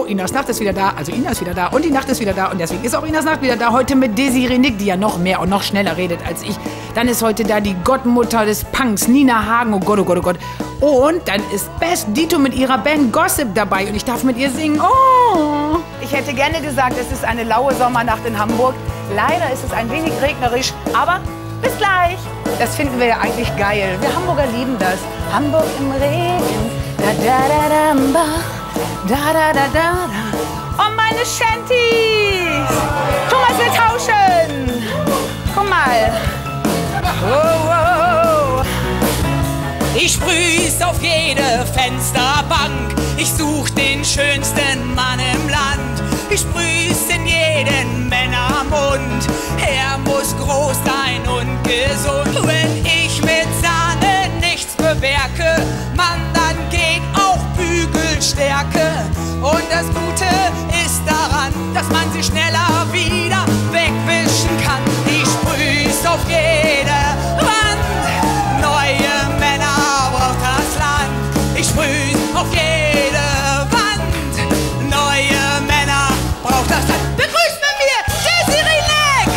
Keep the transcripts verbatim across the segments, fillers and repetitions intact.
Oh, Inas Nacht ist wieder da, also Ina ist wieder da und die Nacht ist wieder da und deswegen ist auch Inas Nacht wieder da. Heute mit Desiree Nick, die ja noch mehr und noch schneller redet als ich. Dann ist heute da die Gottmutter des Punks, Nina Hagen, oh Gott, oh Gott, oh Gott. Und dann ist Best Dito mit ihrer Band Gossip dabei und ich darf mit ihr singen. Oh! Ich hätte gerne gesagt, es ist eine laue Sommernacht in Hamburg. Leider ist es ein wenig regnerisch, aber bis gleich. Das finden wir ja eigentlich geil. Wir Hamburger lieben das. Hamburg im Regen. Da da da da da. Da da da da da. Oh, meine Shanties. Thomas will tauschen. Guck mal. Oh, oh, oh. Ich sprüh's auf jede Fensterbank. Ich such den schönsten Mann im Land. Ich sprüh's in jeden Männermund. Er muss groß sein und gesund. Wenn ich mit Sahne nichts bewirke, Mann, dann geht auch Bügelstärke. Und das Gute ist daran, dass man sie schneller wieder wegwischen kann. Ich sprüh's auf jede Wand. Neue Männer braucht das Land. Ich sprüh's auf jede Wand. Neue Männer braucht das Land. Begrüßt mit mir Desiree Nick!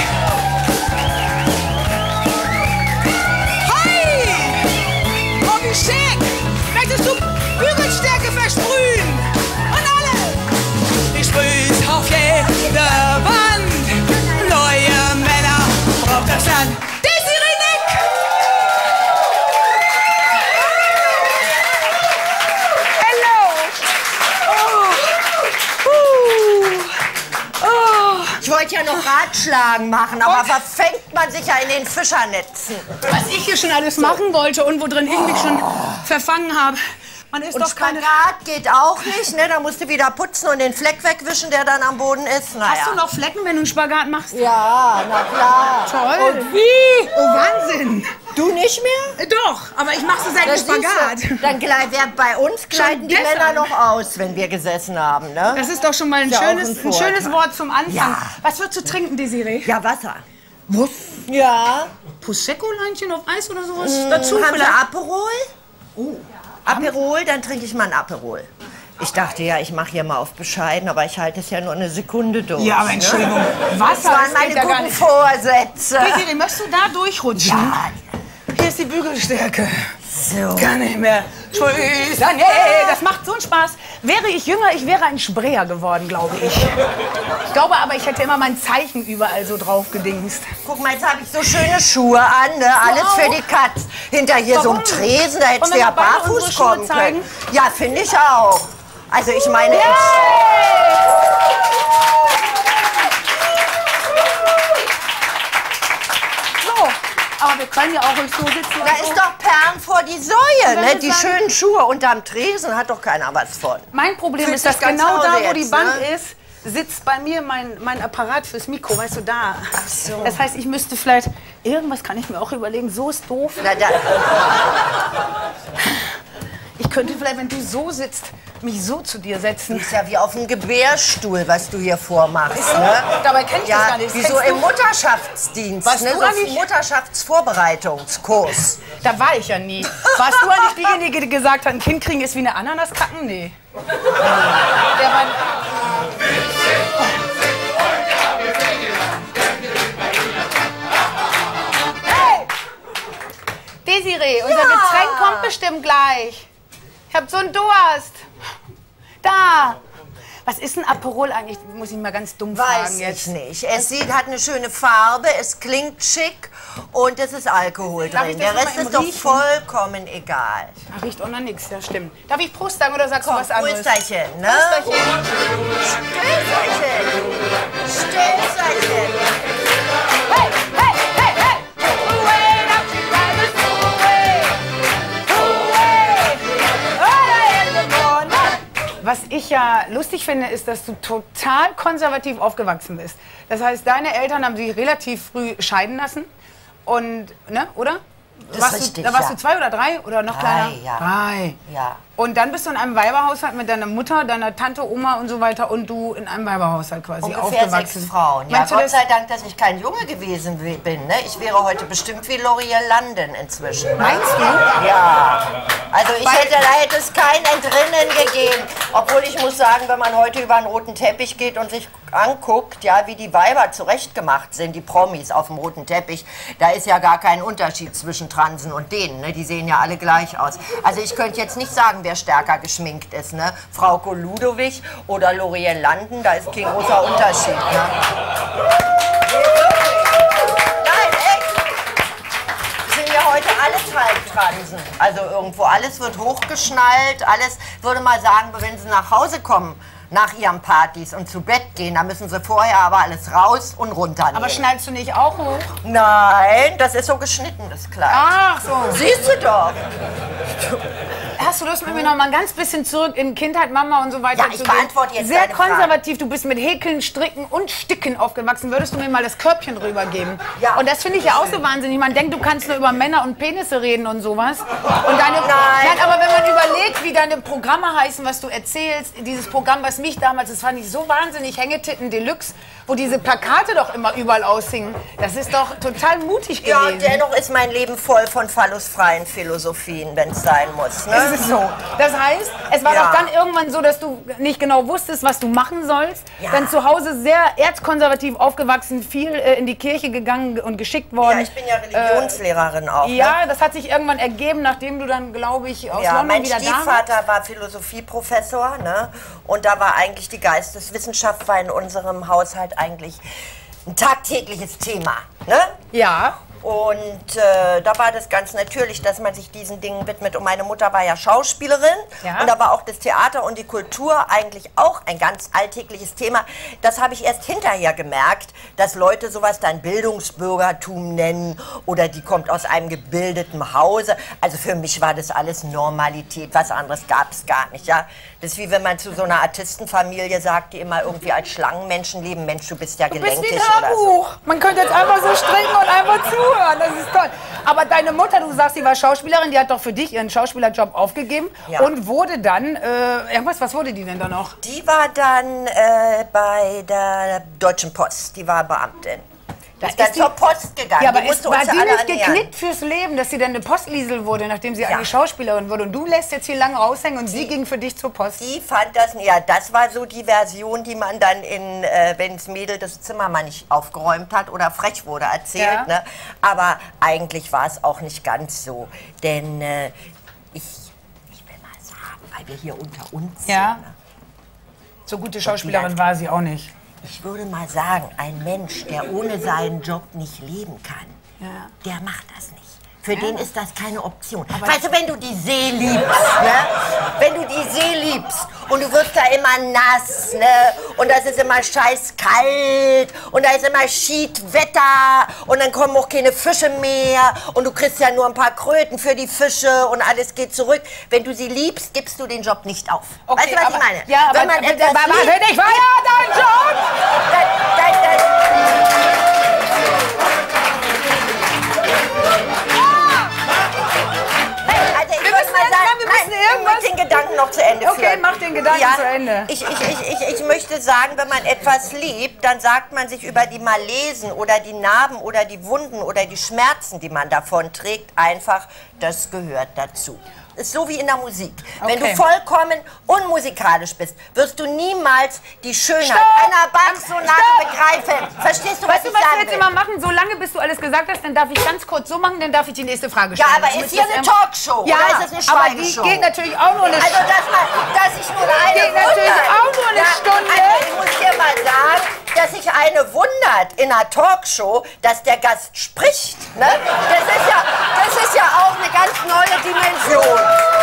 Hi! Oh, wie schick! Möchtest du Bügelstärke versprühen? Und alle! Ich sprüh's auf jede Wand. Neue Männer braucht das Land. Desiree Nick! Ich wollte ja noch Ratschlagen machen, aber verfängt man sich ja in den Fischernetzen. Was ich hier schon alles machen wollte und wo drin ich mich schon verfangen habe. Man ist Und doch keine... Spagat geht auch nicht, ne? Da musst du wieder putzen und den Fleck wegwischen, der dann am Boden ist. Naja. Hast du noch Flecken, wenn du einen Spagat machst? Ja, na klar. Toll. Und wie? Oh, Wahnsinn. Du nicht mehr? Äh, Doch, aber ich mache so seit dem Das siehst Spagat. du. Dann gleich, wer- bei uns gleiten die gestern. Männer noch aus, wenn wir gesessen haben, ne? Das ist doch schon mal ein, Ist ja auch schönes, ein ein schönes Vorteil. Wort zum Anfang. Ja. Was würdest du trinken, Desiree? Ja, Wasser. Wuff. Ja. Prosecco-Leinchen auf Eis oder sowas? Hm, Dazu haben vielleicht? Sie Aperol? Oh. Aperol, dann trinke ich mal ein Aperol. Ich dachte ja, ich mache hier mal auf bescheiden, aber ich halte es ja nur eine Sekunde durch. Ja, aber Entschuldigung. Das Wasser waren das meine geht ja gar guten nicht. Vorsätze. Desiree, möchtest du da durchrutschen? Ja. Hier ist die Bügelstärke. So. Kann nicht mehr. Tschüss. Nee, das macht so einen Spaß. Wäre ich jünger, ich wäre ein Sprayer geworden, glaube ich. Ich glaube aber, ich hätte immer mein Zeichen überall so drauf gedingst. Guck mal, jetzt habe ich so schöne Schuhe an, ne? Alles auch? für die Katz. Hinter hier so Warum? ein Tresen, da hättest Wollen du wir ja mal beide barfuß unsere Schuhe kommen zeigen? können. Ja, finde ich auch. Also ich meine, ich, So, aber wir können ja auch ruhig so sitzen. da und so. ist doch Perlen vor die Säue, Wenn ne? wir Die sagen- schönen Schuhe unterm Tresen hat doch keiner was von. Mein Problem Fühlt ist, dass sich ganz genau Hause da, wo die jetzt, Bank ne? ist, sitzt bei mir mein, mein Apparat fürs Mikro, weißt du, da. Ach so. Das heißt, ich müsste vielleicht, irgendwas kann ich mir auch überlegen, so ist doof. Na, da, Ich könnte vielleicht, wenn du so sitzt, mich so zu dir setzen. ist ja wie auf dem Gebärstuhl, was du hier vormachst, ne? Dabei kenn ich das Ja, gar nicht. wie Kennst so du? im Mutterschaftsdienst, Warst ne? du So eigentlich- Mutterschaftsvorbereitungskurs. Da war ich ja nie. Warst du eigentlich diejenige, die gesagt hat, ein Kind kriegen ist wie eine Ananas kacken? Nee. Der war... Hey! Desiree, unser Ja. Getränk kommt bestimmt gleich. Ich hab so einen Durst. Da. Was ist ein Aperol eigentlich? Muss ich mal ganz dumm Weiß fragen jetzt. ich nicht. Es sieht, hat eine schöne Farbe, es klingt schick und es ist Alkohol Darf ich drin. das Der noch Rest mal im ist doch Riechen? vollkommen egal. Da riecht auch noch nichts, das stimmt. Darf ich Prost sagen oder sagst Komm, du was anderes? Prösterchen, ne? Prösterchen. Stößerchen. Stößerchen. Hey, hey, hey, hey! Wait up, drivers, away. Away. Early in the morning. Was ich ja lustig finde, ist, dass du total konservativ aufgewachsen bist. Das heißt, deine Eltern haben sich relativ früh scheiden lassen. Und, ne, oder? Das warst ist richtig, du, da warst ja. du zwei oder drei oder noch Drei, kleiner? ja. Drei. Ja. Und dann bist du in einem Weiberhaushalt mit deiner Mutter, deiner Tante, Oma und so weiter und du in einem Weiberhaushalt quasi Ungefähr aufgewachsen. sechs Frauen. Ja, Meinst du Gott das? sei Dank, dass ich kein Junge gewesen bin. Ne? Ich wäre heute bestimmt wie L'Oreal London inzwischen. Ne? Meinst du? Ja. Also ich hätte, da hätte es kein Entrinnen gegeben. Obwohl ich muss sagen, wenn man heute über einen roten Teppich geht und sich anguckt, ja, wie die Weiber zurechtgemacht sind, die Promis auf dem roten Teppich, da ist ja gar kein Unterschied zwischen Transen und denen. Ne? Die sehen ja alle gleich aus. Also ich könnte jetzt nicht sagen, wer stärker geschminkt ist. Ne? Frauke Ludowig oder L'Oreal Landen, da ist kein großer Unterschied. Ne? Heute alles Halbtransen. Also irgendwo, alles wird hochgeschnallt, alles, würde mal sagen, wenn sie nach Hause kommen, nach ihren Partys und zu Bett gehen, dann müssen sie vorher aber alles raus und runter. Aber schnallst du nicht auch hoch? Nein, das ist so geschnitten, das Kleid. Ach so. Siehst du doch. Hast du Lust, mit mir noch mal ein ganz bisschen zurück in Kindheit, Mama und so weiter ja, ich zu gehen? beantworte jetzt Sehr deine Frage. konservativ, du bist mit Häkeln, Stricken und Sticken aufgewachsen. Würdest du mir mal das Körbchen rübergeben? Ja. Und das finde ich ja auch so wahnsinnig. Man denkt, du kannst nur über Männer und Penisse reden und sowas. Und deine, Nein. Nein, aber wenn man überlegt, wie deine Programme heißen, was du erzählst, dieses Programm, was mich damals, das fand ich so wahnsinnig, Hängetitten Deluxe, wo diese Plakate doch immer überall aushingen. Das ist doch total mutig gewesen. Ja, und dennoch ist mein Leben voll von phallusfreien Philosophien, wenn es sein muss. Ne? Das ist so. Das heißt, es war Ja. doch dann irgendwann so, dass du nicht genau wusstest, was du machen sollst. Ja. Dann zu Hause sehr erzkonservativ aufgewachsen, viel äh, in die Kirche gegangen und geschickt worden. Ja, ich bin ja Religionslehrerin auch. Ja, Ne? das hat sich irgendwann ergeben, nachdem du dann, glaube ich, aus Ja, London mein wieder da warst. Stiefvater war Philosophieprofessor, ne? Und da war eigentlich die Geisteswissenschaft war in unserem Haushalt eigentlich ein tagtägliches Thema, ne? Ja. Und äh, da war das ganz natürlich, dass man sich diesen Dingen widmet. Und meine Mutter war ja Schauspielerin. Ja. Und da war auch das Theater und die Kultur eigentlich auch ein ganz alltägliches Thema. Das habe ich erst hinterher gemerkt, dass Leute sowas dann Bildungsbürgertum nennen oder die kommt aus einem gebildeten Hause. Also für mich war das alles Normalität. Was anderes gab es gar nicht. Ja? Das ist wie wenn man zu so einer Artistenfamilie sagt, die immer irgendwie als Schlangenmenschen leben. Mensch, du bist ja Du bist gelenkig wie ein oder so. Hörbuch. Man könnte jetzt einfach so stricken und einfach zuhören. Das ist toll. Aber deine Mutter, du sagst, sie war Schauspielerin, die hat doch für dich ihren Schauspielerjob aufgegeben Ja. und wurde dann, äh, irgendwas, was wurde die denn da noch? Die war dann äh, bei der Deutschen Post. Die war Beamtin. Da ist dann ist die- zur Post gegangen. Ja, aber die ist, musste war uns die ja alle nicht ernähren. geknickt fürs Leben, dass sie dann eine Postliesel wurde, nachdem sie Ja. eigentlich Schauspielerin wurde? Und du lässt jetzt hier lange raushängen und sie ging für dich zur Post. Die fand das, ja, das war so die Version, die man dann in, äh, wenn das Mädel das Zimmer mal nicht aufgeräumt hat oder frech wurde, erzählt. Ja. Ne? Aber eigentlich war es auch nicht ganz so. Denn äh, ich, ich will mal sagen, weil wir hier unter uns Ja. sind. Ne? So gute Schauspielerin war sie auch nicht. Ich würde mal sagen, ein Mensch, der ohne seinen Job nicht leben kann, Ja. der macht das nicht. Für den ist das keine Option. Weißt du, wenn du die See liebst, ne? Wenn du die See liebst und du wirst da immer nass, ne? Und das ist immer scheiß kalt und da ist immer Schiedwetter und dann kommen auch keine Fische mehr und du kriegst ja nur ein paar Kröten für die Fische und alles geht zurück. Wenn du sie liebst, gibst du den Job nicht auf. Okay, weißt du, was aber, ich meine? Ja, aber, Wenn man aber, etwas aber, liebt, ich war ja dein Job! dann, dann, dann, Also ich Wir würde müssen mal jetzt sagen, sagen, wir müssen nein, irgendwas- ich muss den Gedanken noch zu Ende Okay, führen. mach den Gedanken ja, zu Ende. Ich, ich, ich, ich, ich möchte sagen, wenn man etwas liebt, dann sagt man sich über die Malesen oder die Narben oder die Wunden oder die Schmerzen, die man davon trägt, einfach, das gehört dazu. Ist so wie in der Musik. Wenn Okay. du vollkommen unmusikalisch bist, wirst du niemals die Schönheit Stopp! einer Bach-Sonate Stopp! begreifen. Verstehst du, was Weißt du, ich was wir sagen jetzt will? immer machen? Solange bis du alles gesagt hast, dann darf ich ganz kurz so machen, dann darf ich die nächste Frage Ja, stellen. aber Damit ist hier das eine immer- Talkshow Ja, oder ist es eine aber die Schweigeshow? geht natürlich auch nur eine Also, dass, man, dass ich nur eine Geht natürlich wundert. auch nur eine Stunde. Also ich muss dir mal sagen, dass sich eine wundert in einer Talkshow, dass der Gast spricht. Ne? Das, ist ja, das ist ja auch eine ganz neue Dimension.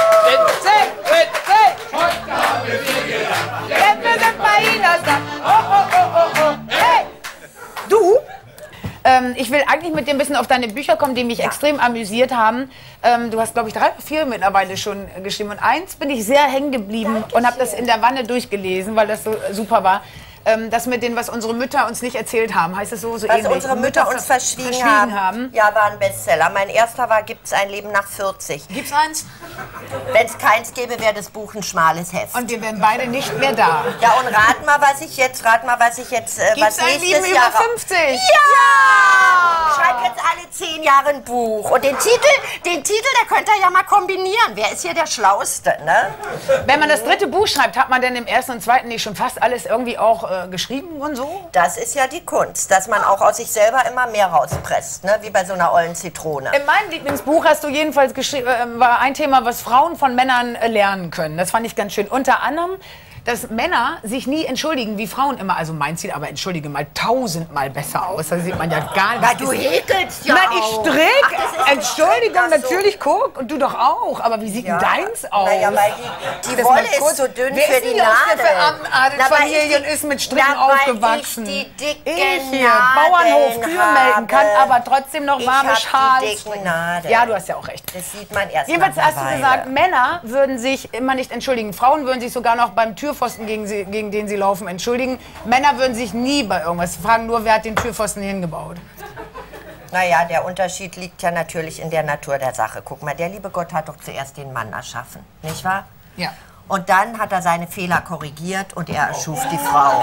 Du? Ähm, ich will eigentlich mit dir ein bisschen auf deine Bücher kommen, die mich extrem amüsiert haben. Ähm, du hast, glaube ich, drei oder vier mittlerweile schon äh, geschrieben. Und eins bin ich sehr hängen geblieben und habe das in der Wanne durchgelesen, weil das so super war. ähm, das mit dem, was unsere Mütter uns nicht erzählt haben. Heißt es so, so Was ähnlich? unsere Mütter uns verschwiegen, verschwiegen haben. haben. Ja, war ein Bestseller. Mein erster war Gibt's ein Leben nach vierzig. Gibt's eins? Wenn es keins gäbe, wäre das Buch ein schmales Heft. Und wir wären beide nicht mehr da. Ja, und rat mal, was ich jetzt, rat mal, was ich jetzt, äh, Gibt's was ein nächstes Leben über Jahr... fünfzig? Ja! Ich schreibe jetzt alle zehn Jahre ein Buch. Und den Titel, den Titel, der könnt ihr ja mal kombinieren. Wer ist hier der Schlauste, ne? Wenn man das dritte Buch schreibt, hat man denn im ersten und zweiten nicht schon fast alles irgendwie auch äh, geschrieben und so? Das ist ja die Kunst, dass man auch aus sich selber immer mehr rauspresst, ne? Wie bei so einer ollen Zitrone. In meinem Lieblingsbuch hast du jedenfalls geschrieben, äh, war ein Thema, was Frauen von Männern äh, lernen können. Das fand ich ganz schön. Unter anderem, dass Männer sich nie entschuldigen, wie Frauen immer. Also mein Ziel, aber entschuldige mal tausendmal besser aus. Da sieht man ja gar nicht. Na, du häkelst ja Nein, auch. ich strick. Ach, das ist Entschuldigung, gestrickt, ach so. natürlich, guck. Und du doch auch. Aber wie sieht Ja. denn deins aus? Naja, weil die, die Das Wolle mal kurz. ist so dünn Wer für ist die denn aus der Nadel. verarmten Na, weil Familie ich und ist mit Stricken na, weil aufgewachsen? Ich die dicken Ich hier, Nadeln Bauernhof, Kühe melden kann, habe. aber trotzdem noch Ich warme hab Schals. die dicken Nadeln. Ja, du hast ja auch recht. Das sieht man erst Jedenfalls nach hast einer du Weile. gesagt, Männer würden sich immer nicht entschuldigen. Frauen würden sich sogar noch beim Türpfosten, gegen, sie, gegen den sie laufen, entschuldigen. Männer würden sich nie bei irgendwas fragen, nur wer hat den Türpfosten hingebaut. Naja, der Unterschied liegt ja natürlich in der Natur der Sache. Guck mal, der liebe Gott hat doch zuerst den Mann erschaffen, nicht wahr? Ja. Und dann hat er seine Fehler korrigiert und er erschuf die Frau.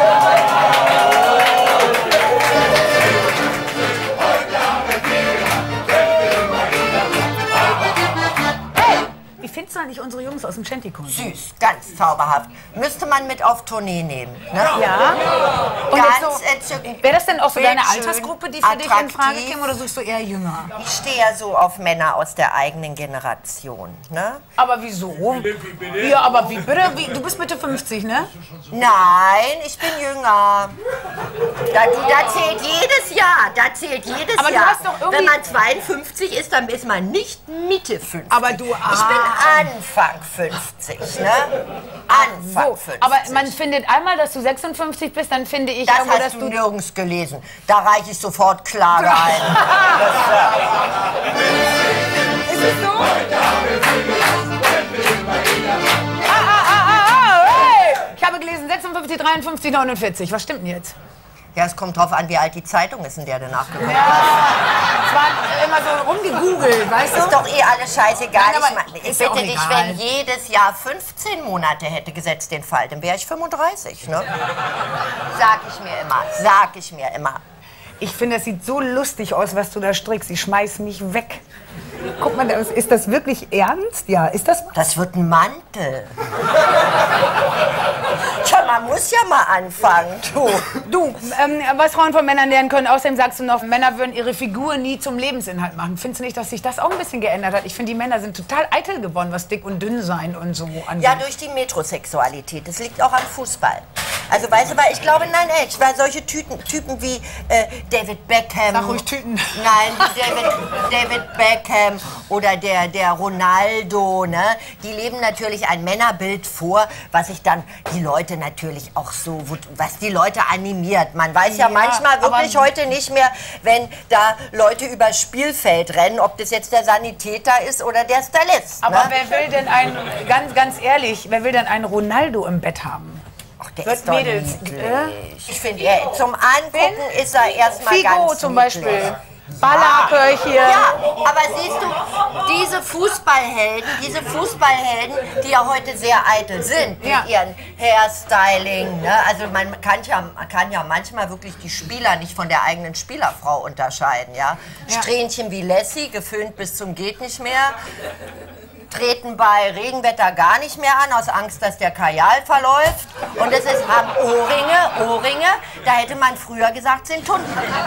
Wie findest du eigentlich unsere Jungs aus dem Shanty-Kunst? Süß, ganz zauberhaft. Müsste man mit auf Tournee nehmen. Ne? Ja. Und Ganz jetzt so, entzückend. wäre das denn auch so deine Bildschön, Altersgruppe, die für dich in Frage attraktiv. käme, oder suchst du eher jünger? Ich stehe ja so auf Männer aus der eigenen Generation. Ne? Aber wieso? Ja, aber wie bitte? Wie, du bist Mitte fünfzig, ne? Nein, ich bin jünger. Da, du, da zählt jedes Jahr. Da zählt jedes Aber du Jahr. hast doch irgendwie- Wenn man zweiundfünfzig ist, dann ist man nicht Mitte fünfzig. Aber du- Ich ah. bin Anfang fünfzig, ne? Anfang So, fünfzig. aber man findet einmal, dass du sechsundfünfzig bist, dann finde ich das irgendwo, dass hast du du... nirgends gelesen. Da reiche ich sofort Klage ein. Ist es so? Ah, ah, ah, ah, ah, hey! Ich habe gelesen sechsundfünfzig, dreiundfünfzig, neunundvierzig. Was stimmt denn jetzt? Ja, es kommt drauf an, wie alt die Zeitung ist, in der du nachgeguckt hast. Ja, es war immer so rumgegoogelt, weißt du? Ist doch eh alles scheißegal. Nein, aber ich mein, ich ist ja bitte auch dich, egal. wenn jedes Jahr fünfzehn Monate hätte gesetzt den Fall, dann wäre ich fünfunddreißig, ne? Sag ich mir immer, sag ich mir immer. Ich finde, das sieht so lustig aus, was du da strickst. Ich schmeiß mich weg. Guck mal, das- ist das wirklich ernst? Ja, ist das... Das wird ein Mantel. Tja, man muss ja mal anfangen, du. Du, ähm, was Frauen von Männern lernen können, außerdem sagst du noch, Männer würden ihre Figur nie zum Lebensinhalt machen. Findest du nicht, dass sich das auch ein bisschen geändert hat? Ich finde, die Männer sind total eitel geworden, was dick und dünn sein und so angeht. Ja, durch die Metrosexualität. Das liegt auch am Fußball. Also, weißt du, weil ich glaube, nein, echt, weil solche Typen, Typen wie äh, David Beckham... Sag ruhig Tüten. Nein, David, David Beckham oder der, der Ronaldo, ne? Die leben natürlich ein Männerbild vor, was sich dann die Leute natürlich auch so, was die Leute animiert. Man weiß ja, Ja, manchmal wirklich aber- heute nicht mehr, wenn da Leute übers Spielfeld rennen, ob das jetzt der Sanitäter ist oder der Stylist. Aber ne? wer will denn einen, ganz, ganz ehrlich, wer will denn einen Ronaldo im Bett haben? Ach, der Wird ist doch Mädels, niedlich. äh? Ich finde, er- zum Angucken ist er erstmal Figo ganz zum niedlich. Beispiel. Ballack höre ich hier. Ja, aber siehst du, diese Fußballhelden, diese Fußballhelden, die ja heute sehr eitel sind, Ja. mit ihren Hairstyling, ne? Also man kann ja, man kann ja manchmal wirklich die Spieler nicht von der eigenen Spielerfrau unterscheiden, ja? Ja. Strähnchen wie Lassie, geföhnt bis zum geht nicht mehr. Treten bei Regenwetter gar nicht mehr an, aus Angst, dass der Kajal verläuft. Und es ist, haben Ohrringe, Ohrringe, da hätte man früher gesagt, sind Tunden.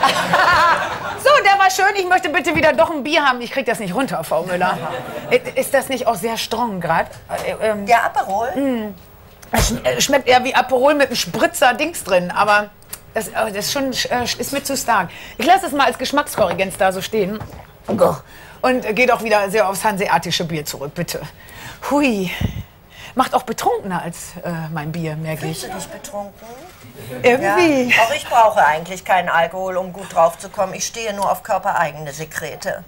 So, der war schön. Ich möchte bitte wieder doch ein Bier haben. Ich krieg das nicht runter, Frau Müller. Ist das nicht auch sehr strong gerade? Ähm, Der Aperol? es sch- äh, schmeckt eher wie Aperol mit einem Spritzer Dings drin, aber das, äh, das ist, schon, äh, ist mir zu stark. Ich lasse es mal als Geschmackskorrigenz da so stehen. Und äh, geht auch wieder sehr aufs hanseatische Bier zurück, bitte. Hui. Macht auch betrunkener als äh, mein Bier, merke ich. Bist du nicht betrunken? Irgendwie. Ja. Auch ich brauche eigentlich keinen Alkohol, um gut drauf zu kommen. Ich stehe nur auf körpereigene Sekrete.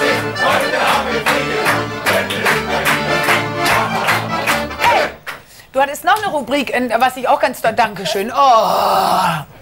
Du Du hattest noch eine Rubrik, in, was ich auch ganz toll... Dankeschön. Oh.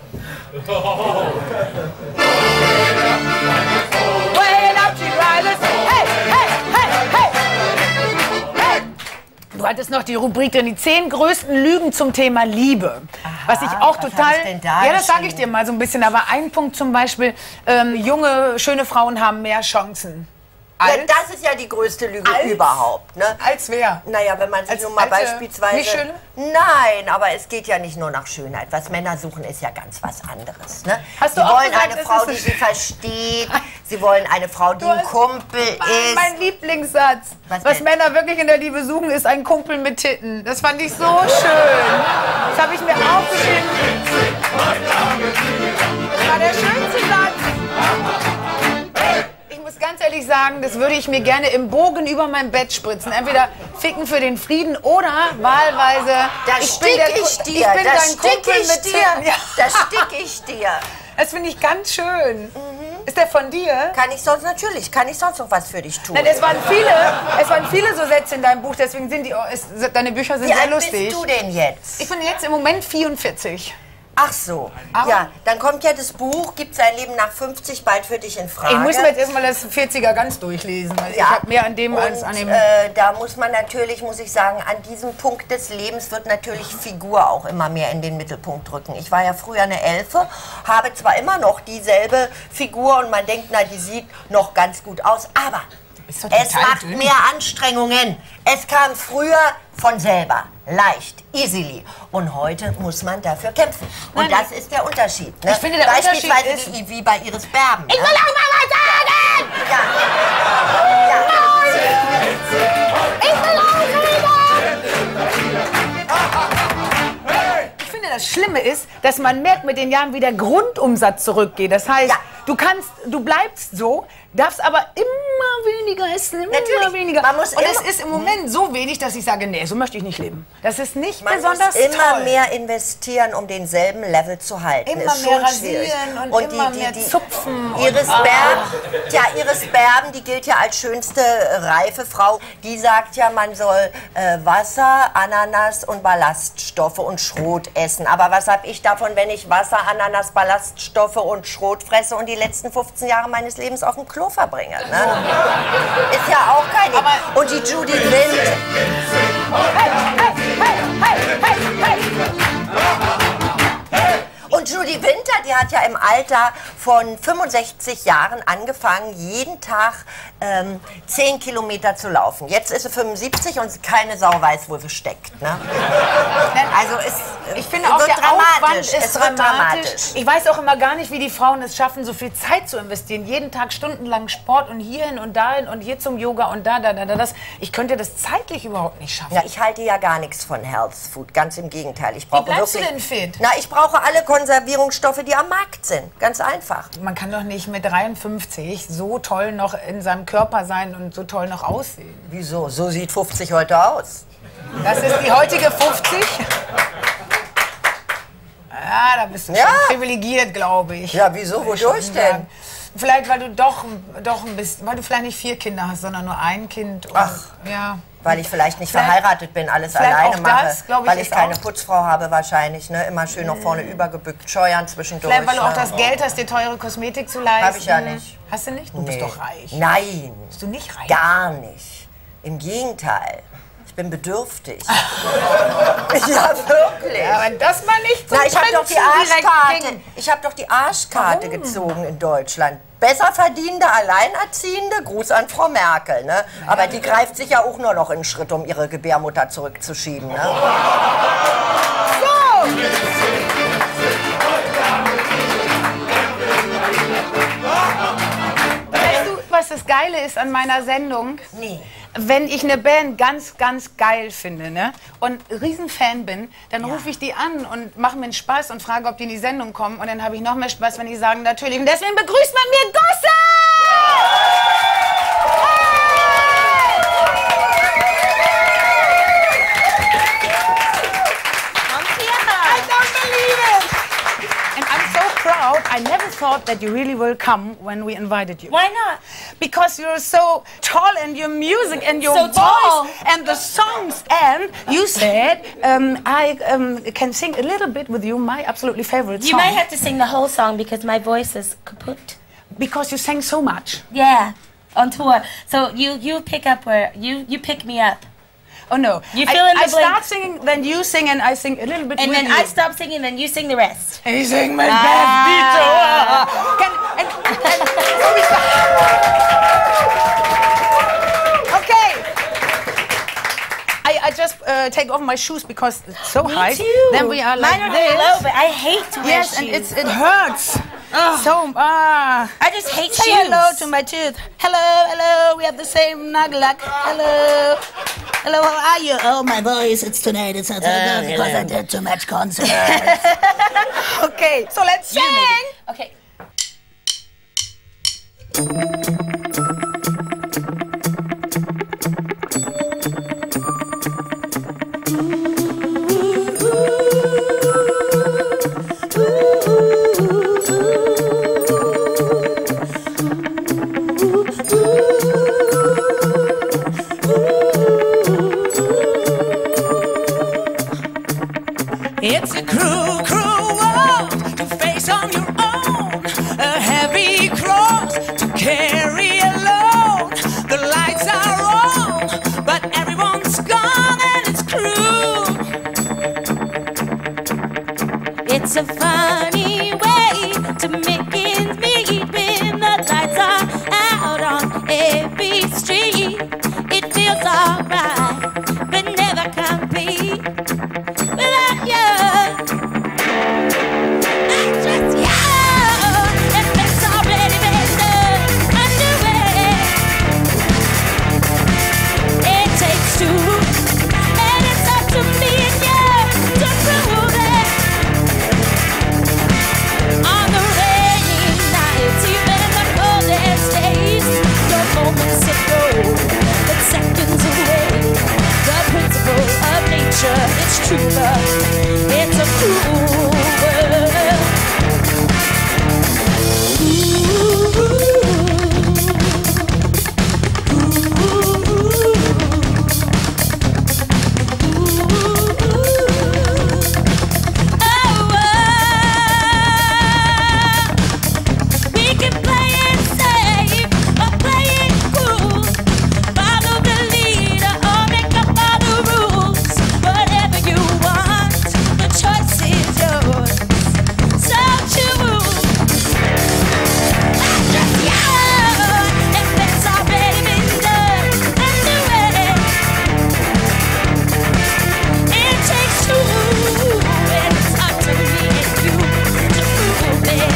Du hattest noch die Rubrik drin, die zehn größten Lügen zum Thema Liebe. Aha, was ich auch was total... hab ich denn da ja, das sage ich geschrieben? dir mal so ein bisschen. Aber ein Punkt zum Beispiel, ähm, junge, schöne Frauen haben mehr Chancen. Ja, Als, das ist ja die größte Lüge als, überhaupt. Ne? Als wer? Naja, wenn man sich Als- nun mal als, äh, beispielsweise... nicht schöne? Nein, aber es geht ja nicht nur nach Schönheit. Was Männer suchen, ist ja ganz was anderes. Ne? Hast sie du auch wollen gesagt, eine es Frau, ist die sie versteht. Sie wollen eine Frau, die Du ein hast- Kumpel Mein, ist. mein Lieblingssatz. Was Was, denn? Männer wirklich in der Liebe suchen, ist ein Kumpel mit Titten. Das fand ich so schön. Das habe ich mir aufgeschrieben. Das war der schönste Satz. Ich muss ganz ehrlich sagen, das würde ich mir gerne im Bogen über mein Bett spritzen. Entweder ficken für den Frieden oder wahlweise... Da ich bin stick der, ich dir, ich bin da dein stick Kumpel ich mit dir, Titten. Ja. da stick ich dir. Das finde ich ganz schön. Ist der von dir? Kann ich sonst, natürlich, kann ich sonst noch was für dich tun? Nein, es waren viele, es waren viele so Sätze in deinem Buch, deswegen sind die, es, deine Bücher sind Wie sehr alt lustig. bist du denn jetzt? Ich bin jetzt im Moment vierundvierzig. Ach so, Aber- ja, dann kommt ja das Buch, Gibt's ein Leben nach fünfzig, bald für dich in Frage. Ich muss mir jetzt erstmal das vierziger ganz durchlesen. Weil Ich Ja. habe mehr an dem Und, als an dem... Äh, da muss man natürlich, muss ich sagen, an diesem Punkt des Lebens wird natürlich Figur auch immer mehr in den Mittelpunkt rücken. Ich war ja früher eine Elfe, habe zwar immer noch dieselbe Figur und man denkt, na, die sieht noch ganz gut aus, aber bist doch es total macht dünn. mehr Anstrengungen. Es kam früher von selber, leicht, easily. Und heute muss man dafür kämpfen. Und Nein, das ist der Unterschied. Ne? Ich finde, der Unterschied Beispielsweise ist- wie, wie bei Iris Berben. Ich will ne? auch mal was sagen! Ja. Ja. Ich will auch reden! Ich finde, das Schlimme ist, dass man merkt, mit den Jahren, wie der Grundumsatz zurückgeht. Das heißt, Ja. du kannst, du bleibst so, darfst aber immer weniger essen, immer Natürlich. weniger. Man muss Und es immer- ist im Moment so wenig, dass ich sage, nee, so möchte ich nicht leben. Das ist nicht Man besonders muss immer toll. mehr investieren, um denselben Level zu halten. Immer ist mehr schon schwierig. rasieren und immer mehr zupfen und- Iris Ah. Berben, ja, Iris Berben, die gilt ja als schönste äh, reife Frau. Die sagt ja, man soll äh, Wasser, Ananas und Ballaststoffe und Schrot essen. Aber was habe ich davon, wenn ich Wasser, Ananas, Ballaststoffe und Schrot fresse und die letzten fünfzehn Jahre meines Lebens auf dem Klo verbringe? Ne? Ist ja auch kein Ding. Und die Judy Wind. Hey, hey, hey, hey, hey, hey. Und Judy Winter, die hat ja im Alter von fünfundsechzig Jahren angefangen, jeden Tag ähm, zehn Kilometer zu laufen. Jetzt ist sie fünfundsiebzig und keine Sau weiß, wo sie steckt. Ne? Also es Ich finde auch, wird der dramatisch. Aufwand ist es wird dramatisch. Ich weiß auch immer gar nicht, wie die Frauen es schaffen, so viel Zeit zu investieren. Jeden Tag stundenlang Sport und hierhin und dahin und hier zum Yoga und da, da, da, da. Das. Ich könnte das zeitlich überhaupt nicht schaffen. Ja, ich halte ja gar nichts von Health Food, ganz im Gegenteil. Ich brauche bleibst du wirklich, denn fit? Na, ich brauche alle Konservierungsstoffe, die am Markt sind. Ganz einfach. Man kann doch nicht mit dreiundfünfzig so toll noch in seinem Körper sein und so toll noch aussehen. Wieso? So sieht fünfzig heute aus. Das ist die heutige fünfzig. Ja, da bist du Ja. schon privilegiert, glaube ich. Ja, wieso? Würde ich Wodurch schon denn? sagen. Vielleicht, weil du doch, doch ein bisschen, weil du vielleicht nicht vier Kinder hast, sondern nur ein Kind. Und, Ach. Ja. Weil ich vielleicht nicht Vielleicht- verheiratet bin, alles vielleicht alleine auch mache. das, glaub ich, weil ich ist keine auch- Putzfrau habe wahrscheinlich. Ne? Immer schön nach vorne übergebückt, scheuern zwischendurch. Vielleicht, weil du auch ne? das Geld hast, dir teure Kosmetik zu leisten. Hab ich ja nicht. Hast du nicht? Du Nee. bist doch reich. Nein, Bist du nicht reich? gar nicht. Im Gegenteil. Ich bin bedürftig. Ja, wirklich. Ja, aber das mal nicht so Na, ich habe doch die Prinzen direkt Arschkarte. bringen. Ich habe doch die Arschkarte Warum? gezogen in Deutschland. Besser verdienende Alleinerziehende, Gruß an Frau Merkel. Ne? Aber die greift sich ja auch nur noch in einen Schritt, um ihre Gebärmutter zurückzuschieben. Ne? Weißt du, was das Geile ist an meiner Sendung? Nee. Wenn ich eine Band ganz, ganz geil finde, ne, und Riesenfan bin, dann rufe ich die an und mache mir einen Spaß und frage, ob die in die Sendung kommen. Und dann habe ich noch mehr Spaß, wenn die sagen, natürlich. Und deswegen begrüßt man mir Gosse! I don't believe it! And I'm so proud. I never thought that you really will come when we invited you. Why not? Because you're so tall and your music and your So voice tall. and the songs. And you said um, I um, can sing a little bit with you, my absolutely favorite You song. might have to sing the whole song because my voice is kaput. Because you sang so much. Yeah, on tour. So you you pick up where you you pick me up. Oh no. You fill I, in the I start blanks. singing, then you sing, and I sing a little bit And with then you. I stop singing, then you sing the rest. And you sing my Ah. best Can, and, and, so we start. Okay. I, I just uh, take off my shoes because it's so Me high. too. Then we are like Mine are this. low, but I hate to wear Yes, shoes. and it's it hurts. So ah. I just hate Say shoes. hello to my tooth. Hello, hello. We have the same nagellack. Hello. Hello, how are you? Oh, my voice. It's tonight. It's not so good because I did too much concerts. Okay, so let's You made sing. it. Okay. It's a cruel, cruel world to face on your own. A heavy cross to carry alone. The lights are on, but everyone's gone and it's cruel. It's a funny way to make ends meet when the lights are out on every street. It feels alright, but never complete without you. I'm just you, and it's already been done underway. It takes two, and it's up to me and you to prove it. On the rainy nights, even the coldest days, your moments ago, but seconds away. The principle of nature, it's true, but it's a cruel world. We can play it safe or play it cool. Follow the leader or make up all the rules. Whatever you want, the choice is yours. So choose. I'm just yours, and it's already been done underway. It takes two, and it's up to me and you to prove it.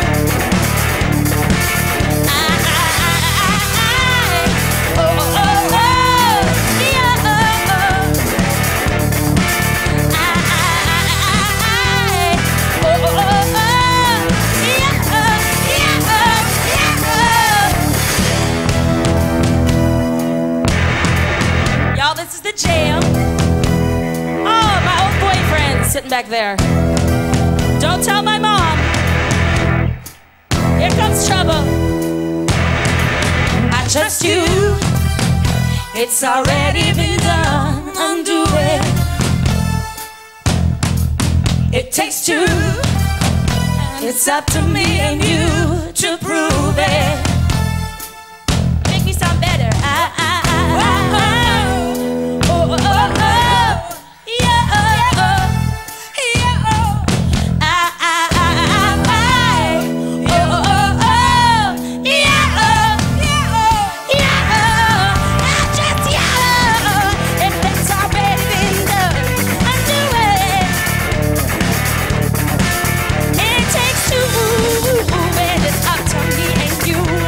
Y'all, this is the jam. Oh, my old boyfriend sitting back there. Don't tell my mom. Here comes trouble. I trust you. It's already been done. Undo it. It takes two. It's up to me and you to prove it. Make me sound better. I, I, I, I, I. Oh, oh, oh, oh. Yeah, oh, oh. Yeah, oh. I, I, I, I, I. Oh, oh, oh, oh. Yeah, oh. Yeah, oh. Yeah, oh. I just, yeah, oh. If it's already been done, undo it. It takes two, and it's up to me and you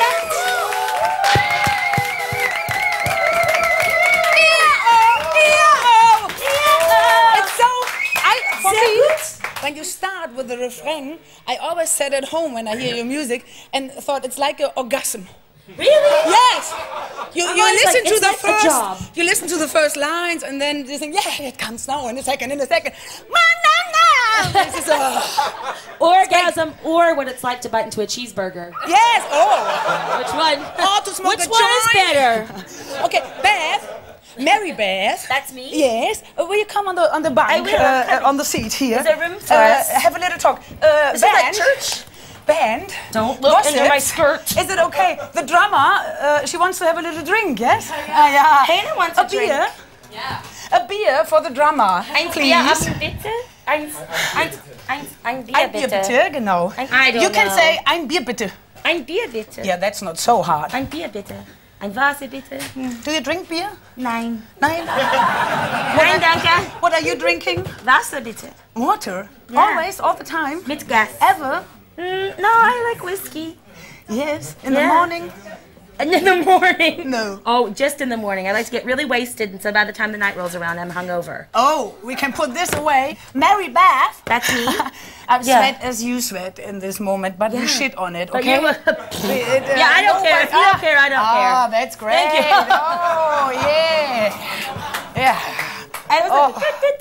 It's so, I, for me, when you start with the refrain, I always sat at home when I hear your music and thought it's like an orgasm. Really? Yes. You, you always listen like, to it's the like a first. job. You listen to the first lines, and then you think, yeah, it comes now in a second, in a second. This is a, Orgasm, or what it's like to bite into a cheeseburger. yes. Oh. Which one? Oh, to smoke Which a one is joint. better? Okay, Beth. Mary Beth. That's me? Yes. Uh, will you come on the on the bank? I will, uh, I'm coming. uh, on the seat here. Is there room for uh, us? Have a little talk. Uh, Is it like band. church? Band. Don't look Gossip. under my skirt. Is it okay? The drummer, uh, she wants to have a little drink, yes? Uh, yeah. Hannah wants a a drink. beer. Yeah. A beer for the drummer, Ein please. Bier haben bitte? Eins, eins, eins, ein Bier Ein Bier bitte. bitte, genau. Ein, I don't You can know. say ein Bier bitte. Ein Bier bitte. Yeah, that's not so hard. Ein Bier bitte. Ein Wasser bitte. Do you drink beer? Nein. Nein. Nein, danke. What are you drinking? Wasser bitte. Water. Yeah. Always, all the time. Mit Gas. Ever? Mm, no, I like whiskey. Yes. In Yeah. the morning? And in the morning. No. Oh, just in the morning. I like to get really wasted, and so by the time the night rolls around, I'm hungover. Oh, we can put this away. Mary Beth. That's me. I Yeah. sweat as you sweat in this moment, but we Yeah. shit on it, But okay? you- It, uh, Yeah, I don't no, care. but- If you don't care, I don't Ah, care. that's great. Thank you. Oh, yeah. Yeah. I was Oh.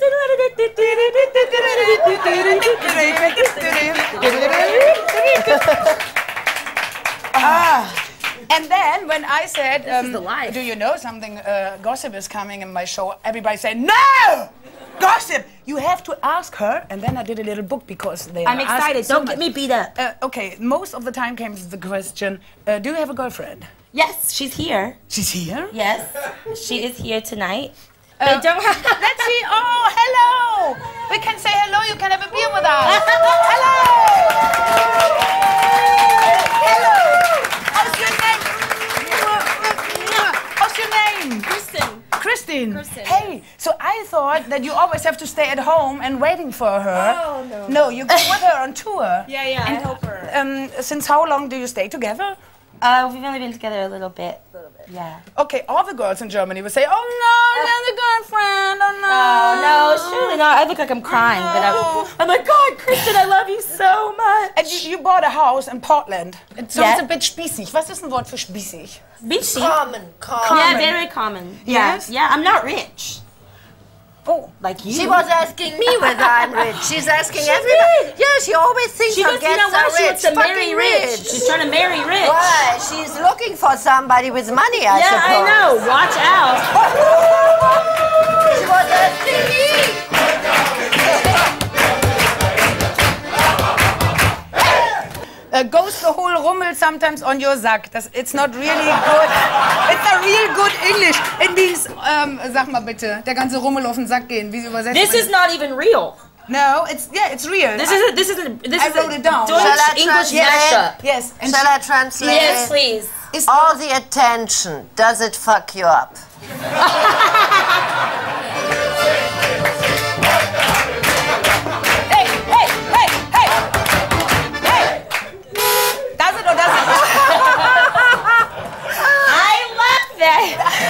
Ah. And then when I said, um, the life. do you know something? Uh, gossip is coming in my show. Everybody said, no! Gossip! You have to ask her. And then I did a little book because they I'm are asking excited. so Don't much. get me beat up. Uh, okay, most of the time comes the question, uh, do you have a girlfriend? Yes, she's here. She's here? Yes, she is here tonight. Uh, they don't have. Let's see. Oh, hello! We can say hello. You can have a beer with us. Hello! Hello! How's your name? How's your name? Kristen. Christine. Kristen. Hey, so I thought that you always have to stay at home and waiting for her. Oh, no. No, you go with her on tour. Yeah, yeah, I help her. Um, since how long do you stay together? Uh, we've only been together a little bit. Yeah. Okay, all the girls in Germany would say, oh no, another girlfriend, oh no. Oh, no, surely not. I look like I'm crying, but I'm, I'm like, God, Kristen, I love you so much. And you, you bought a house in Portland. So Yeah. it's a bit spießig. Was ist ein Wort für spießig? Bitchy. Common, common. Yeah, very common. Yes? Yeah, I'm not rich. Oh, Like you. She was asking me whether I'm rich. She's asking She everybody. did. Yeah, she always thinks She her goes, you guests know what? are She rich. wants to marry Fucking rich. She's trying to marry rich. Why? She's looking for somebody with money, I Yeah, suppose. I know. Watch out. She was asking me. uh, goes the whole Rummel sometimes on your Sack. Das, it's not really good. It's not real good English. It means, um, sag mal bitte, der ganze Rummel auf den Sack gehen. Wie übersetzt This man is not even real. das? No, it's, yeah, it's real. This isn't. This isn't. This I is wrote a it down. Deutsch Shall I English translate? mashup. Yes. And Shall I translate? Yes, please. All the attention, does it fuck you up? hey, hey, hey, hey, hey. Does it or does it? I love that.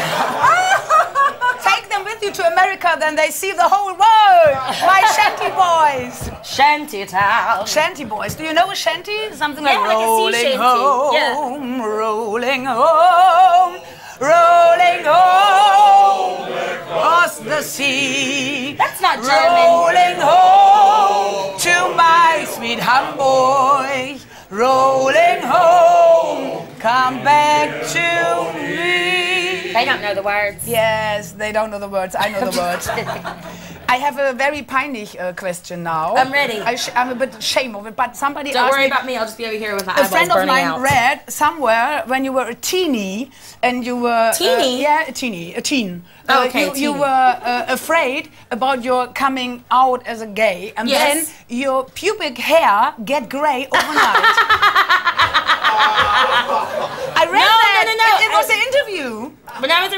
Take them with you to America, then they see the whole world. My shanty boys. Shanty town. Shanty boys. Do you know a shanty? Something Yeah, like like a sea rolling shanty. home, Yeah. rolling home, rolling home across the sea. That's not German. Rolling home to my sweet Hamburg. Rolling home, come back to me. They don't know the words. Yes, they don't know the words. I know the words. I have a very peinlich uh, question now. I'm ready. I sh I'm a bit ashamed of it, but somebody Don't asked worry me. about me. I'll just be over here with my A eyeballs friend of burning mine out. read somewhere when you were a teenie and you were Teenie? Uh, yeah, a teenie, a teen. Oh, Uh, okay, you, you teenie. were uh, afraid about your coming out as a gay, and Yes. then your pubic hair get grey overnight. I read No, that. no, no, no. It, it was I- an interview. When I was around seventeen,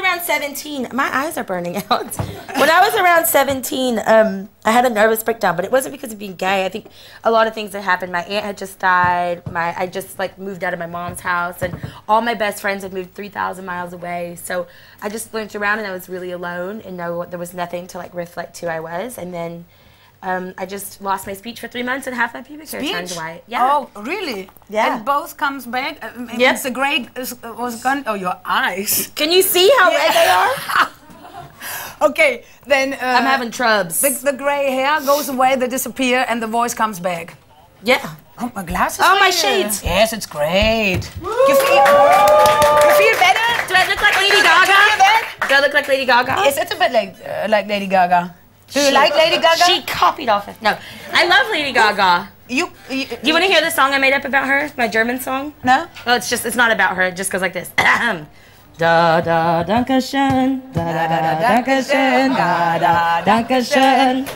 seventeen, my eyes are burning out. When I was around seventeen, um, I had a nervous breakdown, but it wasn't because of being gay. I think a lot of things had happened. My aunt had just died. My I just like moved out of my mom's house, and all my best friends had moved three thousand miles away. So I just looked around, and I was really alone, and no, there was nothing to like reflect who I was. And then um, I just lost my speech for three months, and half my pubic hair turned white. Yeah. Oh, really? Yeah. And both comes back? Uh, Yep. Yes. The gray is, uh, was gone. Oh, your eyes. Can you see how red they are? Okay, then... Uh, I'm having trubs. The, the gray hair goes away, they disappear, and the voice comes back. Yeah. Oh, my glasses. Oh, my are here. shades. Yes, it's great. You feel, you feel better? Do I look like Lady Do you Gaga? feel better? Do I look like Lady Gaga? Yes, it's a bit like, uh, like Lady Gaga. Do you like Lady Gaga? She copied off of... No. I love Lady Gaga. You, you, Do you want to hear the song I made up about her? My German song? No? Well, it's just, it's not about her. It just goes like this. Da da Dankeschön, da da da Dankeschön, da da Dankeschön.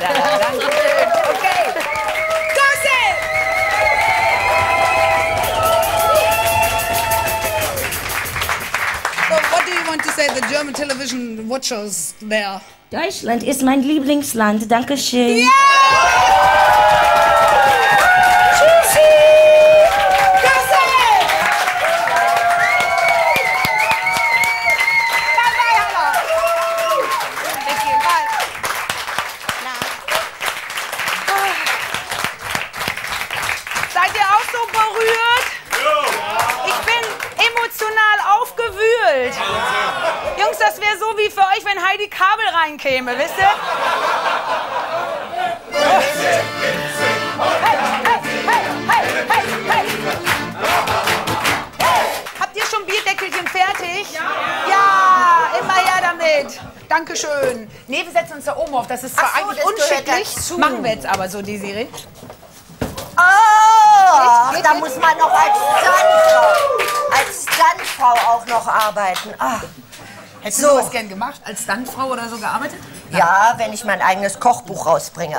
Okay. Gossip! So what do you want to say the German television watchers there? Deutschland ist mein Lieblingsland. Dankeschön. Yeah! Seid ihr auch so berührt? Ich bin emotional aufgewühlt. Jungs, das wäre so wie für euch, wenn Heidi Kabel reinkäme, wisst ihr? Hey, hey, hey, hey, hey, hey. Habt ihr schon Bierdeckelchen fertig? Ja. Ja, immer her damit. Dankeschön. Nee, wir setzen uns da oben auf. Das ist zwar Ach so, eigentlich das gehört unschicklich. dazu. Machen wir jetzt aber so, Desiree. Oh, da muss man noch als Stuntfrau, als Stuntfrau auch noch arbeiten. Ah. Hättest So. du sowas gern gemacht? Als Stuntfrau oder so gearbeitet? Ja, wenn ich mein eigenes Kochbuch rausbringe.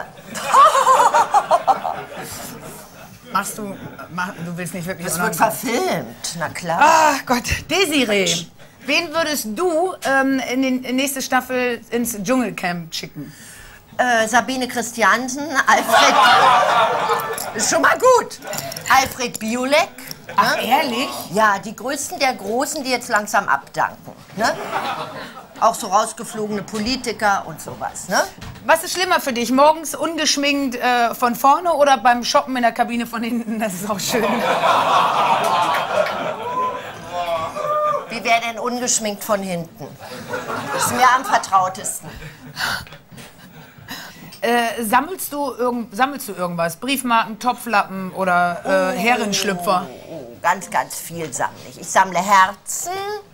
Machst du... Mach, du willst nicht wirklich... Das wird verfilmt, na klar. Ach Gott, Desiree, wen würdest du ähm, in die nächste Staffel ins Dschungelcamp schicken? Äh, Sabine Christiansen, Alfred... Ist schon mal gut. Alfred Biolek. Ach, ne? ehrlich? Ja, die größten der Großen, die jetzt langsam abdanken. Ne? Auch so rausgeflogene Politiker und sowas. Ne? Was ist schlimmer für dich? Morgens ungeschminkt äh, von vorne oder beim Shoppen in der Kabine von hinten? Das ist auch schön. Wie wäre denn ungeschminkt von hinten? Ist mir am vertrautesten. Äh, sammelst, du irgend, sammelst du irgendwas? Briefmarken, Topflappen oder äh, Herrenschlüpfer? Oh, ganz, ganz viel sammle ich. Ich sammle Herzen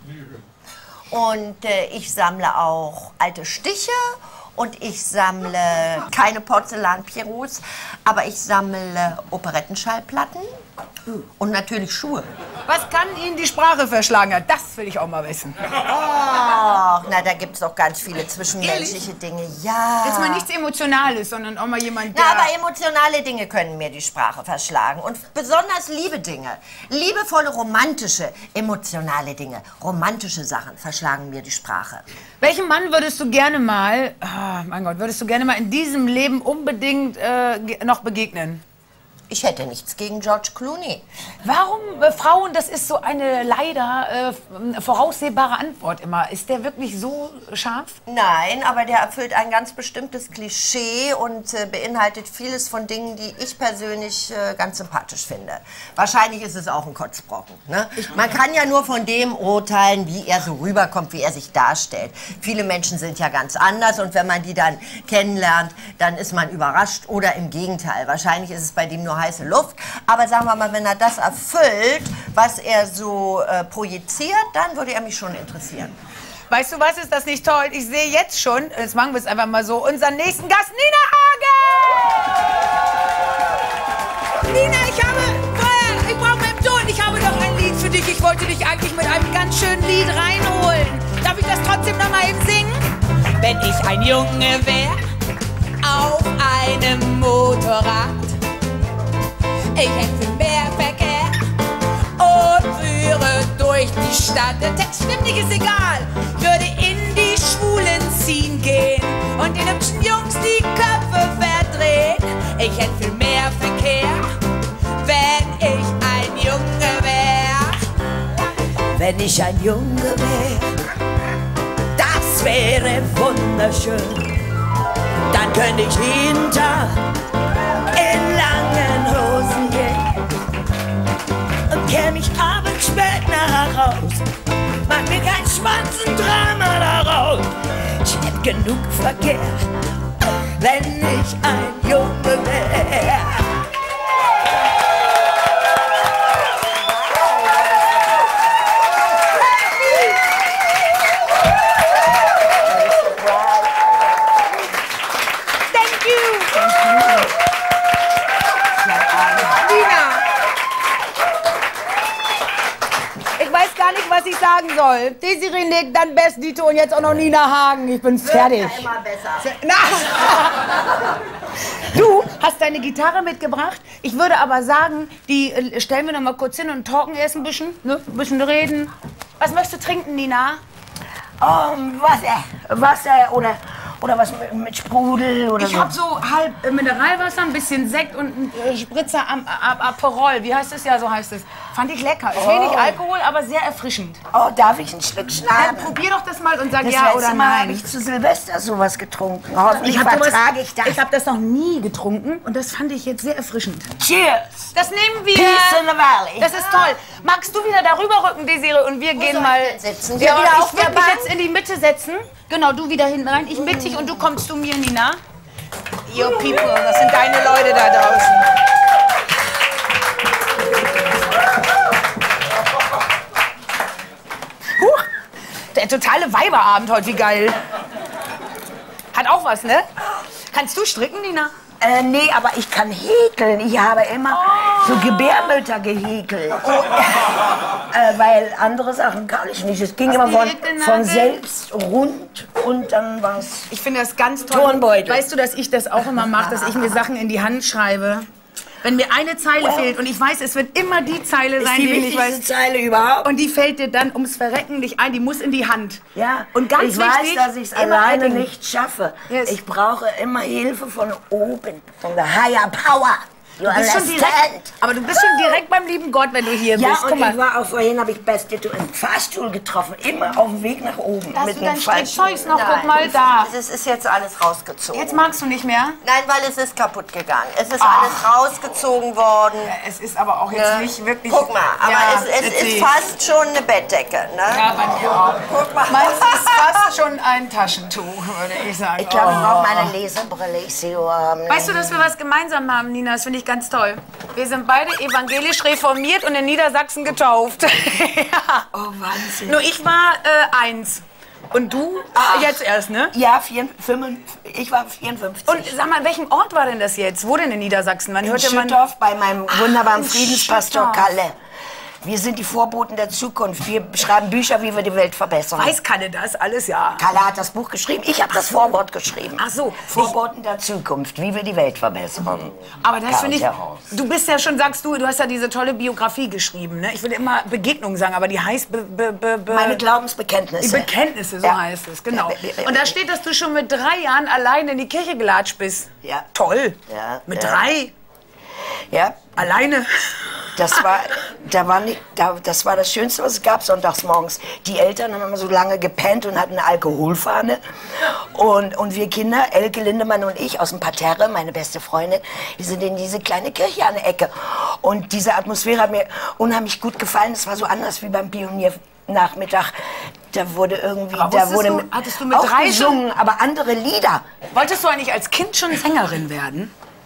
und äh, ich sammle auch alte Stiche und ich sammle keine Porzellan-Pierrots, aber ich sammle Operettenschallplatten und natürlich Schuhe. Was kann Ihnen die Sprache verschlagen? Das will ich auch mal wissen. Ach, na, da gibt es doch ganz viele zwischenmenschliche Dinge. Ja. Jetzt mal nichts Emotionales, sondern auch mal jemand, der... Na, aber emotionale Dinge können mir die Sprache verschlagen. Und besonders liebe Dinge. Liebevolle, romantische, emotionale Dinge. Romantische Sachen verschlagen mir die Sprache. Welchem Mann würdest du gerne mal, oh mein Gott, würdest du gerne mal in diesem Leben unbedingt äh, ge- noch begegnen? Ich hätte nichts gegen George Clooney. Warum äh, Frauen, das ist so eine leider äh, voraussehbare Antwort immer. Ist der wirklich so scharf? Nein, aber der erfüllt ein ganz bestimmtes Klischee und äh, beinhaltet vieles von Dingen, die ich persönlich äh, ganz sympathisch finde. Wahrscheinlich ist es auch ein Kotzbrocken. Ne? Man kann ja nur von dem urteilen, wie er so rüberkommt, wie er sich darstellt. Viele Menschen sind ja ganz anders und wenn man die dann kennenlernt, dann ist man überrascht oder im Gegenteil. Wahrscheinlich ist es bei dem nur heiße Luft. Aber sagen wir mal, wenn er das erfüllt, was er so äh, projiziert, dann würde er mich schon interessieren. Weißt du was, ist das nicht toll? Ich sehe jetzt schon, jetzt machen wir es einfach mal so, unseren nächsten Gast, Nina Hagen! Nina, ich habe, vorher, ich brauche meinen Ton, ich habe noch ein Lied für dich. Ich wollte dich eigentlich mit einem ganz schönen Lied reinholen. Darf ich das trotzdem noch mal eben singen? Wenn ich ein Junge wär, auf einem Motorrad, ich hätte mehr Verkehr und führe durch die Stadt. Der Text stimmt nicht, ist egal. Würde in und den hübschen Jungs die Köpfe verdreht. Ich hätte viel mehr Verkehr, wenn ich ein Junge wär. Wenn ich ein Junge wär, das wäre wunderschön. Dann könnte ich jeden Tag in langen Hosen gehen und käme ich abends spät nach Haus. Mach mir kein Schwanzendrama daraus. Ich hätte genug Verkehr, wenn ich ein Junge wär. Was ich sagen soll. Desiree Nick, dann Best Dito und jetzt auch noch Nina Hagen. Ich bin fertig. Ja immer besser. Na. Du hast deine Gitarre mitgebracht. Ich würde aber sagen, die äh, stellen wir noch mal kurz hin und talken erst ein bisschen. Ne? Ein bisschen reden. Was möchtest du trinken, Nina? Um, Wasser. Wasser oder, oder was mit, mit Sprudel oder Ich so. habe so halb äh, Mineralwasser, ein bisschen Sekt und einen äh, Spritzer am am Aperol. Wie heißt es? Ja, so heißt es. Fand ich lecker. Ist wenig Alkohol, aber sehr erfrischend. Oh, darf ich ein Stückchen Dann haben? probier doch das mal und sag Das ja letzte oder Mal nein. habe ich zu Silvester sowas getrunken. Hoffentlich hab sowas- vertrage ich das. Ich habe das noch nie getrunken und das fand ich jetzt sehr erfrischend. Cheers! Das nehmen wir. Peace in the Valley. Das ist toll. Magst du wieder darüber rücken, Desiree, und wir gehen soll mal ich denn sitzen? Ja, Hier wieder ich auf würde der mich Bank? jetzt in die Mitte setzen. Genau, du wieder hinten rein. Ich mittig und du kommst zu mir, Nina. Yo, people, das sind deine Leute da draußen. Huch, der totale Weiberabend heute, wie geil. Hat auch was, ne? Kannst du stricken, Nina? Äh, nee, aber ich kann häkeln. Ich habe immer so Gebärmütter gehäkelt. äh, weil andere Sachen kann ich nicht. Es ging immer von, Häkelnadel? von selbst rund und dann was. Ich finde das ganz toll. Turnbeutel. Weißt du, dass ich das auch immer mache, dass ich mir Sachen in die Hand schreibe? Wenn mir eine Zeile fehlt und ich weiß, es wird immer die Zeile sein, Die die ich wichtigste weiß. Zeile überhaupt. Und die fällt dir dann ums Verrecken nicht ein, die muss in die Hand. Ja, Und ganz ich wichtig, weiß, dass ich es immer alleine Edding. nicht schaffe. Yes. Ich brauche immer Hilfe von oben, von der Higher Power. You Du bist schon understand? direkt, aber du bist schon direkt beim lieben Gott, wenn du hier Ja, bist. und Guck mal, ich war auch vorhin, habe ich Best Ditto im Fahrstuhl getroffen, immer auf dem Weg nach oben. hast mit du dem dein Fahrstuhl. Strickzeugs noch? Guck Nein. mal da. Es ist jetzt alles rausgezogen. Jetzt magst du nicht mehr? Nein, weil es ist kaputt gegangen. Es ist Ach. alles rausgezogen worden. Es ist aber auch jetzt nicht wirklich... Guck mal, aber Ja, es, es erzähl. ist fast schon eine Bettdecke. Ne? Ja, bei mir auch. Guck mal. Meins ist fast schon ein Taschentuch, würde ich sagen. Ich glaube, ich Oh. brauche meine Lesebrille. Ich sehe, ähm, Weißt du, dass wir was gemeinsam haben, Nina? Das finde ich ganz toll. Wir sind beide evangelisch reformiert und in Niedersachsen getauft. Ja. oh, Wahnsinn. Nur ich war äh, eins. Und du? Ach. Jetzt erst, ne? Ja, vier, fünf, ich war vierundfünfzig. Und sag mal, welchenOrt war denn das jetzt? Wo denn in Niedersachsen? Man in hörte man. Schüttorf bei meinem wunderbaren in Friedenspastor Schüttorf. Kalle. Wir sind die Vorboten der Zukunft. Wir schreiben Bücher, wie wir die Welt verbessern. Weiß Kalle das alles, ja. Kalle hat das Buch geschrieben, ich habe das Vorwort geschrieben. Ach so. Vorboten der Zukunft, wie wir die Welt verbessern. Aber das Karl finde ich. Terhaus. Du bist ja schon, sagst du, du hast ja diese tolle Biografie geschrieben, ne? Ich würde immer Begegnung sagen, aber die heißt. Be, be, be, be Meine Die Glaubensbekenntnisse. Bekenntnisse, so Ja. heißt es, genau. Ja, ja, ja. Und da steht, dass du schon mit drei Jahren allein in die Kirche gelatscht bist. Ja. Toll. Ja, Mit ja. drei? Ja, Alleine? das war, da war nicht, da, das war das Schönste, was es gab sonntags morgens. Die Eltern haben immer so lange gepennt und hatten eine Alkoholfahne. Und, und wir Kinder, Elke Lindemann und ich aus dem Parterre, meine beste Freundin, wir sind in diese kleine Kirche an der Ecke. Und diese Atmosphäre hat mir unheimlich gut gefallen. Es war so anders wie beim Pioniernachmittag. Da wurde irgendwie, Aber da wusstest wurde du- mit- hattest du mit auch drei gesungen, aber andere Lieder. Wolltest du eigentlich als Kind schon Sängerin werden?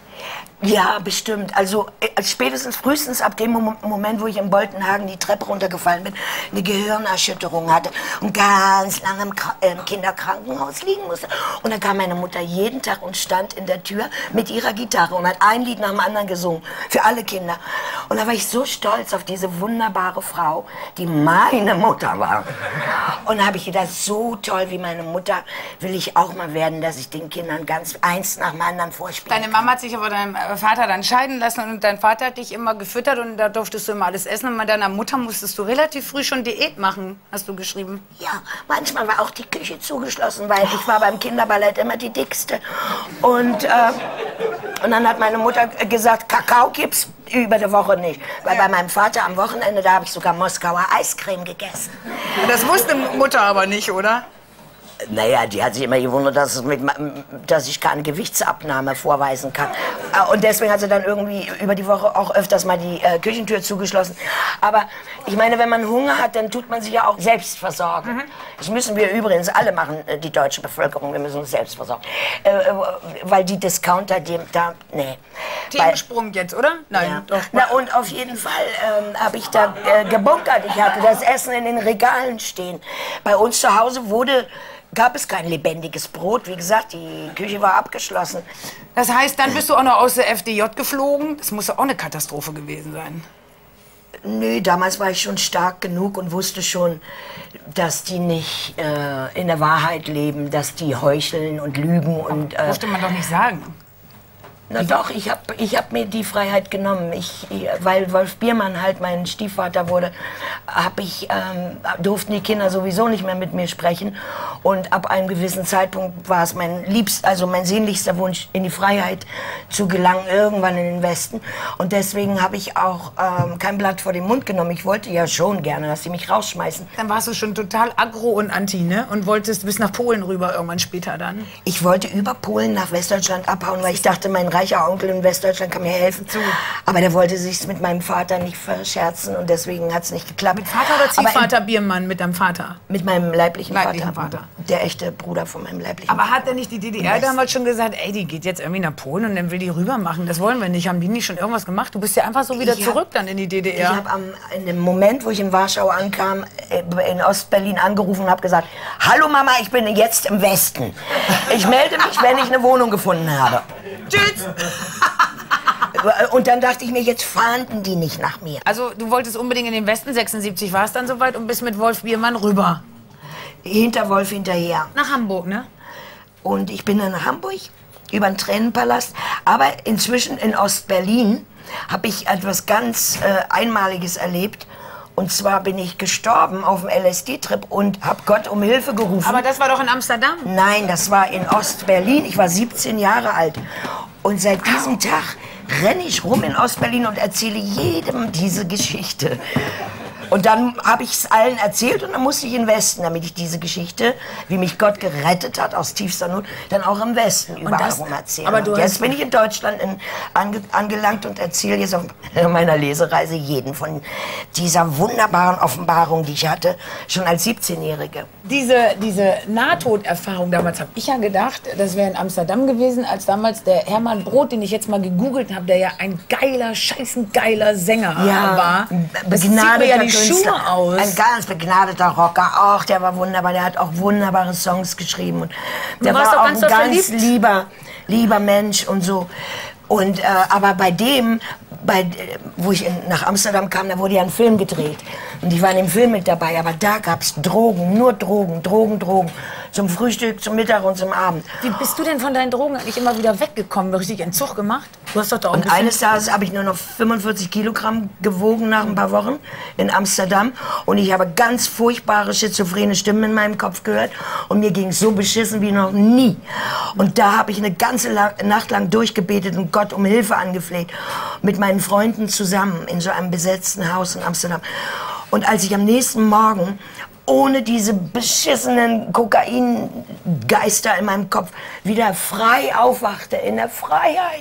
Ja, bestimmt. Also äh, spätestens, frühestens ab dem Mom Moment, wo ich in Boltenhagen die Treppe runtergefallen bin, eine Gehirnerschütterung hatte und ganz lange im, Kra äh, im Kinderkrankenhaus liegen musste. Und dann kam meine Mutter jeden Tag und stand in der Tür mit ihrer Gitarre und hat ein Lied nach dem anderen gesungen, für alle Kinder. Und da war ich so stolz auf diese wunderbare Frau, die meine Mutter war. Und da habe ich gedacht, so toll wie meine Mutter will ich auch mal werden, dass ich den Kindern ganz eins nach dem anderen vorspiele. Deine Mama hat sich aber deinem Vater dann scheiden lassen und dein Vater hat dich immer gefüttert und da durftest du immer alles essen. Und mit deiner Mutter musstest du relativ früh schon Diät machen, hast du geschrieben. Ja, manchmal war auch die Küche zugeschlossen, weil ich war beim Kinderballett immer die Dickste. Und, äh, und dann hat meine Mutter gesagt, Kakao gibt's über die Woche nicht. Weil bei meinem Vater am Wochenende, da habe ich sogar Moskauer Eiscreme gegessen. Das wusste Mutter aber nicht, oder? Naja, die hat sich immer gewundert, dass, es mit, dass ich keine Gewichtsabnahme vorweisen kann. Und deswegen hat sie dann irgendwie über die Woche auch öfters mal die äh, Küchentür zugeschlossen. Aber ich meine, wenn man Hunger hat, dann tut man sich ja auch selbst versorgen. Mhm. Das müssen wir übrigens alle machen, die deutsche Bevölkerung. Wir müssen uns selbst versorgen. Äh, weil die Discounter, die da, nee. Themensprung jetzt, oder? Nein, ja. doch. Na, und auf jeden Fall ähm, habe ich da äh, gebunkert. Ich hatte das Essen in den Regalen stehen. Bei uns zu Hause wurde... gab es kein lebendiges Brot. Wie gesagt, die Küche war abgeschlossen. Das heißt, dann bist du auch noch aus der F D J geflogen? Das muss auch eine Katastrophe gewesen sein. Nö, damals war ich schon stark genug und wusste schon, dass die nicht äh, in der Wahrheit leben, dass die heucheln und lügen. Und, äh, durfte man doch nicht sagen. Na doch, ich habe ich hab mir die Freiheit genommen. Ich, ich, weil Wolf Biermann halt mein Stiefvater wurde, hab ich, ähm, durften die Kinder sowieso nicht mehr mit mir sprechen. Und ab einem gewissen Zeitpunkt war es mein liebst, also mein sehnlichster Wunsch, in die Freiheit zu gelangen, irgendwann in den Westen. Und deswegen habe ich auch ähm, kein Blatt vor den Mund genommen. Ich wollte ja schon gerne, dass sie mich rausschmeißen. Dann warst du schon total aggro und anti, ne? Und wolltest bis nach Polen rüber irgendwann später dann? Ich wollte über Polen nach Westdeutschland abhauen, weil ich dachte, mein reicher Onkel in Westdeutschland kann mir helfen. Aber der wollte sich mit meinem Vater nicht verscherzen und deswegen hat es nicht geklappt. Mit Vater oder Ziehvater Biermann? Mit deinem Vater? Mit meinem leiblichen, leiblichen Vater. Vater. Der echte Bruder von meinem leiblichen Aber Vater. hat denn nicht die D D R damals schon gesagt, ey, die geht jetzt irgendwie nach Polen und dann will die rüber machen? Das wollen wir nicht. Haben die nicht schon irgendwas gemacht? Du bist ja einfach so wieder Ich zurück hab, dann in die D D R. Ich habe in dem Moment, wo ich in Warschau ankam, in Ostberlin angerufen und habe gesagt, hallo Mama, ich bin jetzt im Westen. Ich melde mich, wenn ich eine Wohnung gefunden habe. Tschüss. Und dann dachte ich mir, jetzt fahnden die nicht nach mir. Also du wolltest unbedingt in den Westen, sechsundsiebzig war es dann soweit und bist mit Wolf Biermann rüber. Hinter Wolf hinterher. Nach Hamburg, ne? Und ich bin dann nach Hamburg, über den Tränenpalast. Aber inzwischen in Ostberlin habe ich etwas ganz äh, Einmaliges erlebt. Und zwar bin ich gestorben auf dem L S D-Trip und habe Gott um Hilfe gerufen. Aber das war doch in Amsterdam? Nein, das war in Ostberlin. Ich war siebzehn Jahre alt. Und seit diesem Tag renne ich rum in Ostberlin und erzähle jedem diese Geschichte. Und dann habe ich es allen erzählt und dann musste ich in den Westen, damit ich diese Geschichte, wie mich Gott gerettet hat aus tiefster Not, dann auch im Westen überall das, rum erzählen. Aber du und jetzt bin ich in Deutschland in, ange, angelangt und erzähle jetzt auf meiner Lesereise jeden von dieser wunderbaren Offenbarung, die ich hatte, schon als siebzehnjährige. Diese, diese Nahtoderfahrung damals, habe ich ja gedacht, das wäre in Amsterdam gewesen, als damals der Hermann Broth, den ich jetzt mal gegoogelt habe, der ja ein geiler, scheißengeiler Sänger ja, war. Das zieht mir ja die Schuhe aus. Ein ganz begnadeter Rocker. Ach, der war wunderbar. Der hat auch wunderbare Songs geschrieben. Und der war war auch ganz ein ganz verliebt? lieber, lieber Mensch und so. Und, äh, aber bei dem, bei, wo ich in, nach Amsterdam kam, da wurde ja ein Film gedreht. Und ich war in dem Film mit dabei. Aber da gab es Drogen, nur Drogen, Drogen, Drogen. Zum Frühstück, zum Mittag und zum Abend. Wie bist du denn von deinen Drogen eigentlich immer wieder weggekommen? Richtig Entzug gemacht? Du hast doch da auch Und eines Tages habe ich nur noch fünfundvierzig Kilogramm gewogen nach ein paar Wochen in Amsterdam. Und ich habe ganz furchtbare schizophrene Stimmen in meinem Kopf gehört. Und mir ging es so beschissen wie noch nie. Und da habe ich eine ganze La Nacht lang durchgebetet und Gott um Hilfe angefleht. Mit meinen Freunden zusammen in so einem besetzten Haus in Amsterdam. Und als ich am nächsten Morgen ohne diese beschissenen Kokaingeister in meinem Kopf wieder frei aufwachte, in der Freiheit,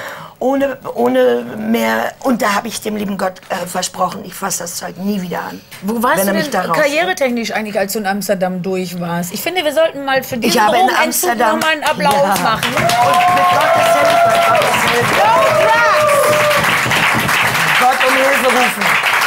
ohne, ohne mehr. Und da habe ich dem lieben Gott äh, versprochen, ich fasse das Zeug nie wieder an. Wo warst wenn er du mich denn da raus- karrieretechnisch eigentlich, als du in Amsterdam durch warst? Ich finde, wir sollten mal für diesen Ich habe in Drogenentzug Amsterdam noch mal einen Applaus ja. machen. Und mit Gottes Hilfe, Gottes Hilfe. Gott um Hilfe rufen.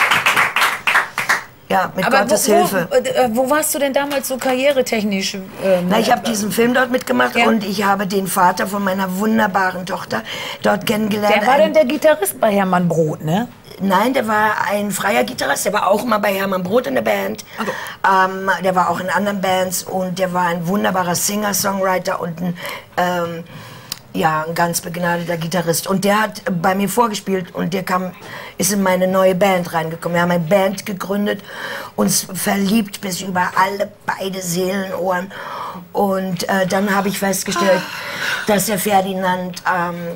Ja, mit Aber Gottes wo, Hilfe. Wo, äh, wo warst du denn damals so karrieretechnisch? Ähm, Na, ich habe diesen Film dort mitgemacht Ja. und ich habe den Vater von meiner wunderbaren Tochter dort kennengelernt. Wer war Ein- denn der Gitarrist bei Hermann Broth, ne? Nein, der war ein freier Gitarrist, der war auch mal bei Hermann Broth in der Band. Okay. Ähm, der war auch in anderen Bands und der war ein wunderbarer Singer-Songwriter und ein, ähm, ja, ein ganz begnadeter Gitarrist. Und der hat bei mir vorgespielt und der kam, ist in meine neue Band reingekommen. Wir haben eine Band gegründet, uns verliebt bis über alle beide Seelenohren. Und äh, dann habe ich festgestellt, dass der Ferdinand ähm,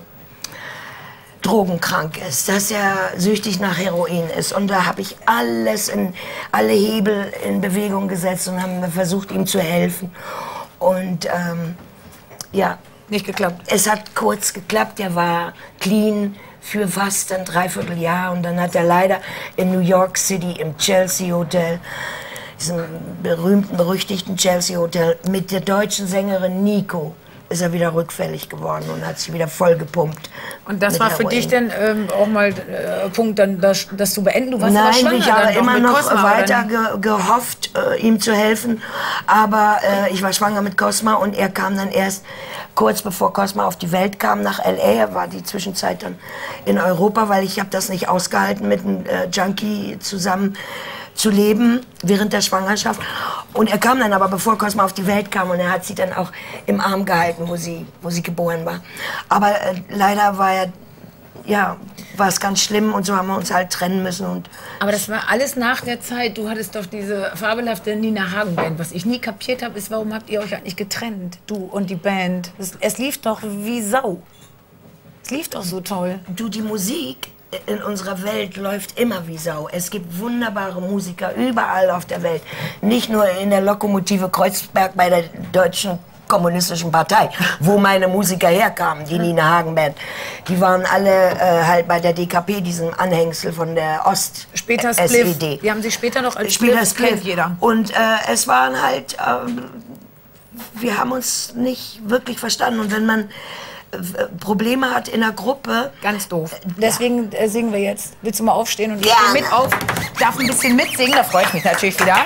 drogenkrank ist, dass er süchtig nach Heroin ist. Und da habe ich alles, in, alle Hebel in Bewegung gesetzt und haben versucht, ihm zu helfen. Und ähm, ja, Nicht geklappt. es hat kurz geklappt. Er war clean für fast ein Dreivierteljahr. Und dann hat er leider in New York City im Chelsea Hotel, diesem berühmten, berüchtigten Chelsea Hotel, mit der deutschen Sängerin Nico, ist er wieder rückfällig geworden und hat sich wieder voll gepumpt. Und das mit war für Heroin. dich denn ähm, auch mal äh, Punkt, dann das, das zu beenden? Du warst aber Nein, schwanger ich habe dann doch immer mit noch Cosma, oder weiter nicht? ge gehofft, äh, ihm zu helfen. Aber äh, ich war schwanger mit Cosma und er kam dann erst kurz bevor Cosma auf die Welt kam nach L A. Er war die Zwischenzeit dann in Europa, weil ich habe das nicht ausgehalten, mit einem äh, Junkie zusammen zu leben während der Schwangerschaft. Und er kam dann aber, bevor Cosma auf die Welt kam, und er hat sie dann auch im Arm gehalten, wo sie, wo sie geboren war. Aber äh, leider war er, ja, war es ganz schlimm und so haben wir uns halt trennen müssen. Und Aber das war alles nach der Zeit. Du hattest doch diese fabelhafte Nina Hagen Band. Was ich nie kapiert habe, ist, warum habt ihr euch eigentlich getrennt? Du und die Band. Es, es lief doch wie Sau. Es lief doch so toll. du, die Musik in unserer Welt läuft immer wie Sau. Es gibt wunderbare Musiker überall auf der Welt. Nicht nur in der Lokomotive Kreuzberg bei der Deutschen Kommunistischen Partei, wo meine Musiker herkamen, die Nina Hagen Band. Die waren alle äh, halt bei der D K P, diesem Anhängsel von der Ost Später S E Spliff. D. Wir haben sie später noch als Später Spliff, kennt Spliff. jeder. Und äh, es waren halt, ähm, wir haben uns nicht wirklich verstanden. Und wenn man äh, Probleme hat in der Gruppe, Ganz doof. Deswegen äh, singen wir jetzt. Willst du mal aufstehen und ich Ja. stehe mit auf? Darf ein bisschen mitsingen, da freue ich mich natürlich wieder.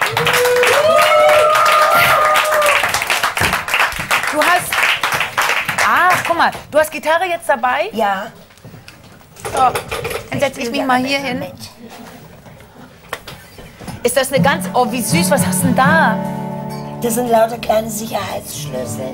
Du hast... Ach, guck mal, du hast Gitarre jetzt dabei? ja, So, dann setze ich mich mal hier hin. Ist das eine ganz... Oh, wie süß, was hast du denn da? das sind lauter kleine Sicherheitsschlüssel.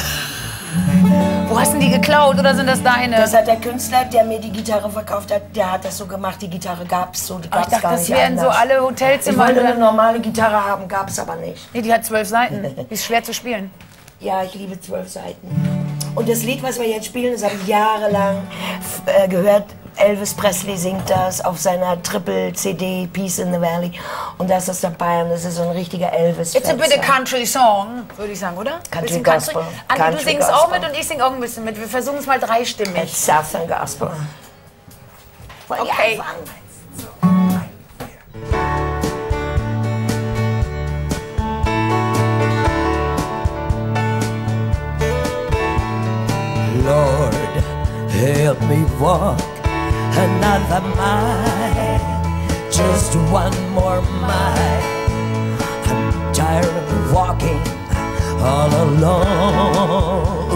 Wo hast du die geklaut oder sind das deine? Das hat der Künstler, der mir die Gitarre verkauft hat, der hat das so gemacht. Die Gitarre gab es so, die Aber gab's ich dachte, gar das nicht wären so anders. alle Ich Hotelzimmer. wollte eine normale Gitarre haben, gab es aber nicht. Nee, die hat zwölf Seiten. Die ist schwer zu spielen. Ja, ich liebe zwölf Seiten. Und das Lied, was wir jetzt spielen, das habe ich jahrelang äh, gehört. Elvis Presley singt das auf seiner Triple-C D, Peace in the Valley. Und das ist dabei und das ist so ein richtiger elvis It's a bit of country song, würde ich sagen, oder? Country Bisschen Gospel. Andi, du Country singst auch Gospel. mit und ich sing auch ein bisschen mit. Wir versuchen es mal dreistimmig. It's Southern Gospel. Wollen wir Okay. anfangen? Lord, help me walk another mile, just one more mile. I'm tired of walking all alone.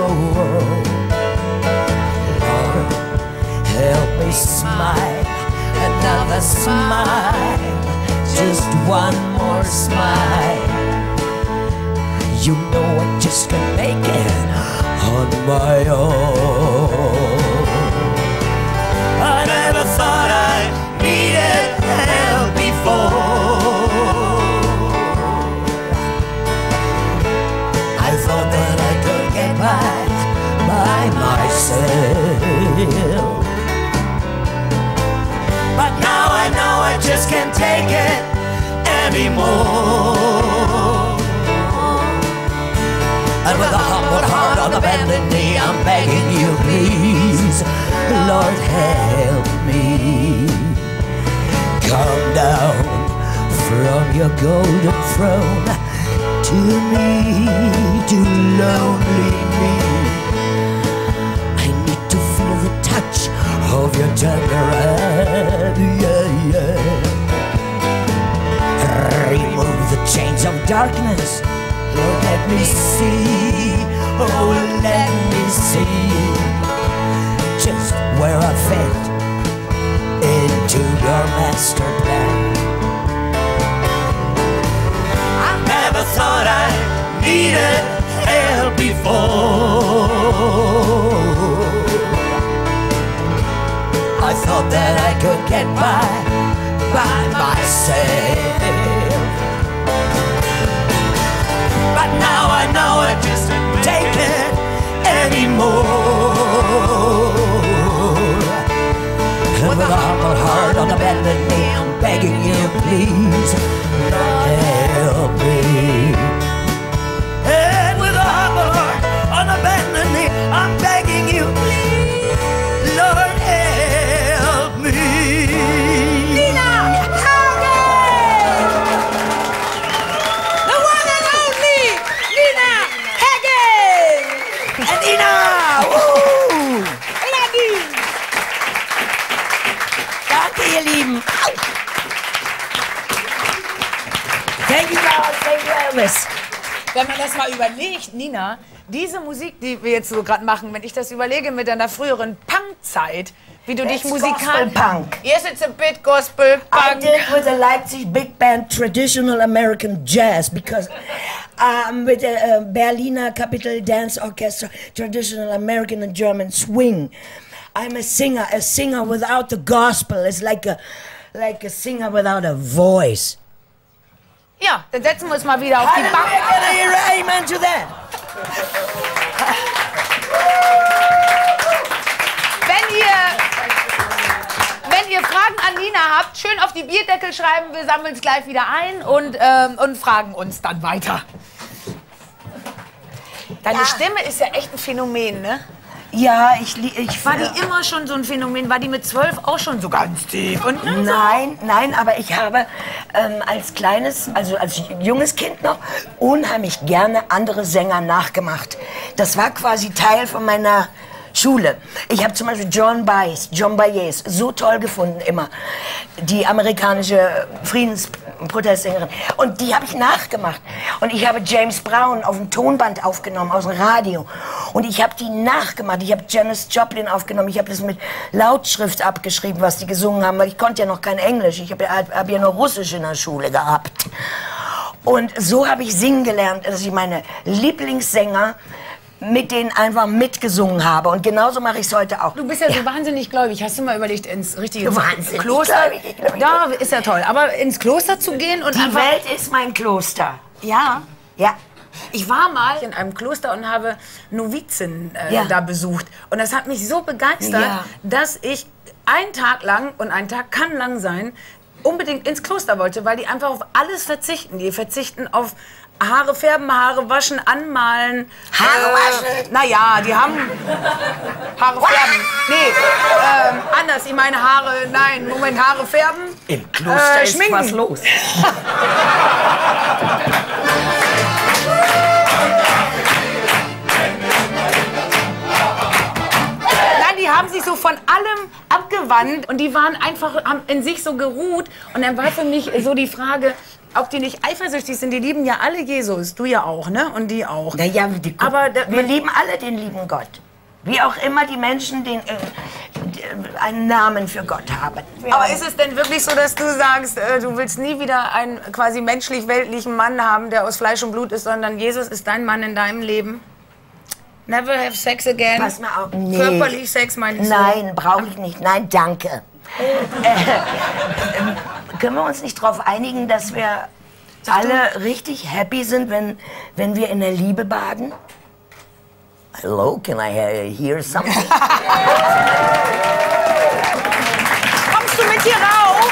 Lord, help me smile, another smile, just one more smile. You know I just can't make it on my own. I never thought I needed help before. I thought that I could get by by myself, but now I know I just can't take it anymore. And with a humble heart on a bended knee, I'm begging you, please, Lord, help me. Come down from your golden throne to me, to lonely me. I need to feel the touch of your tender hand, yeah, yeah. Remove the chains of darkness. Lord, let me see, oh, let me see just where I fit into your master plan. I never thought I needed help before. I thought that I could get by by myself. But now I know I just can't take it anymore. And with a humble heart on a bended knee, I'm begging you, please, Lord, help me. And with a humble heart on a bended knee, I'm begging you, please, Lord, help me. Nina Hagen! The one and only Nina Hagen! And Nina! Woo! Danke, ihr Lieben. Thank you, guys. Thank you, Elvis. Wenn man das mal überlegt, Nina, diese Musik, die wir jetzt so gerade machen, wenn ich das überlege mit deiner früheren Punk-Zeit, wie du dich It's musikalisch... gospel punk. Yes, it's a bit gospel I punk. did with the Leipzig Big Band traditional American jazz because um, with the uh, Berliner Capital Dance Orchestra traditional American and German swing. I'm a singer. A singer without the gospel is like a like a singer without a voice. Ja, dann setzen wir uns mal wieder auf die Bank. Hallelujah, can I hear amen to that? Wenn ihr, wenn ihr Fragen an Nina habt, schön auf die Bierdeckel schreiben. Wir sammeln es gleich wieder ein und, ähm, und fragen uns dann weiter. Deine Ja. Stimme ist ja echt ein Phänomen, ne? Ja, ich, li- ich War die immer schon so ein Phänomen? War die mit zwölf auch schon so ganz tief? Und Nein, nein, aber ich habe ähm, als kleines, also als junges Kind noch, unheimlich gerne andere Sänger nachgemacht. Das war quasi Teil von meiner Schule. Ich habe zum Beispiel John Baez, John Baez, so toll gefunden immer. Die amerikanische Friedensprotestsängerin. Und die habe ich nachgemacht. Und ich habe James Brown auf dem Tonband aufgenommen, aus dem Radio. Und ich habe die nachgemacht. Ich habe Janis Joplin aufgenommen. Ich habe das mit Lautschrift abgeschrieben, was die gesungen haben, weil ich konnte ja noch kein Englisch. Ich habe hab, hab ja nur Russisch in der Schule gehabt. Und so habe ich singen gelernt, dass ich meine Lieblingssänger mit denen einfach mitgesungen habe. Und genauso mache ich es heute auch. du bist ja, so wahnsinnig gläubig. Hast du mal überlegt, ins richtige Wahnsinnig Kloster? gläubig, gläubig. Da ist ja toll. Aber ins Kloster zu gehen und Die einfach... Welt ist mein Kloster. Ja. Ja. Ich war mal in einem Kloster und habe Novizen äh, Ja. da besucht. Und das hat mich so begeistert, Ja. dass ich einen Tag lang, und ein Tag kann lang sein, unbedingt ins Kloster wollte, weil die einfach auf alles verzichten. Die verzichten auf Haare färben, Haare waschen, anmalen. Haare waschen? Naja, die haben Haare färben. Nee, ähm, anders. Ich meine Haare, nein, Moment, Haare färben. Im Kloster Äh, ist schminken. was los. Nein, die haben sich so von allem abgewandt und die waren einfach haben in sich so geruht. Und dann war für mich so die Frage, ob die nicht eifersüchtig sind. Die lieben ja alle Jesus, du ja auch, ne? Und die auch. Na ja, die, Aber da- wir lieben alle den lieben Gott. Wie auch immer die Menschen den, äh, einen Namen für Gott haben. Wir Aber haben- ist es denn wirklich so, dass du sagst, äh, du willst nie wieder einen quasi menschlich-weltlichen Mann haben, der aus Fleisch und Blut ist, sondern Jesus ist dein Mann in deinem Leben? Never have sex again? Pass mal auf. Nee. Körperlich Sex meinst du? Nein, brauche ich nicht. Nein, danke. äh, ähm, können wir uns nicht darauf einigen, dass wir alle richtig happy sind, wenn, wenn wir in der Liebe baden? Hello, can I uh, hear something? Kommst du mit hier rauf?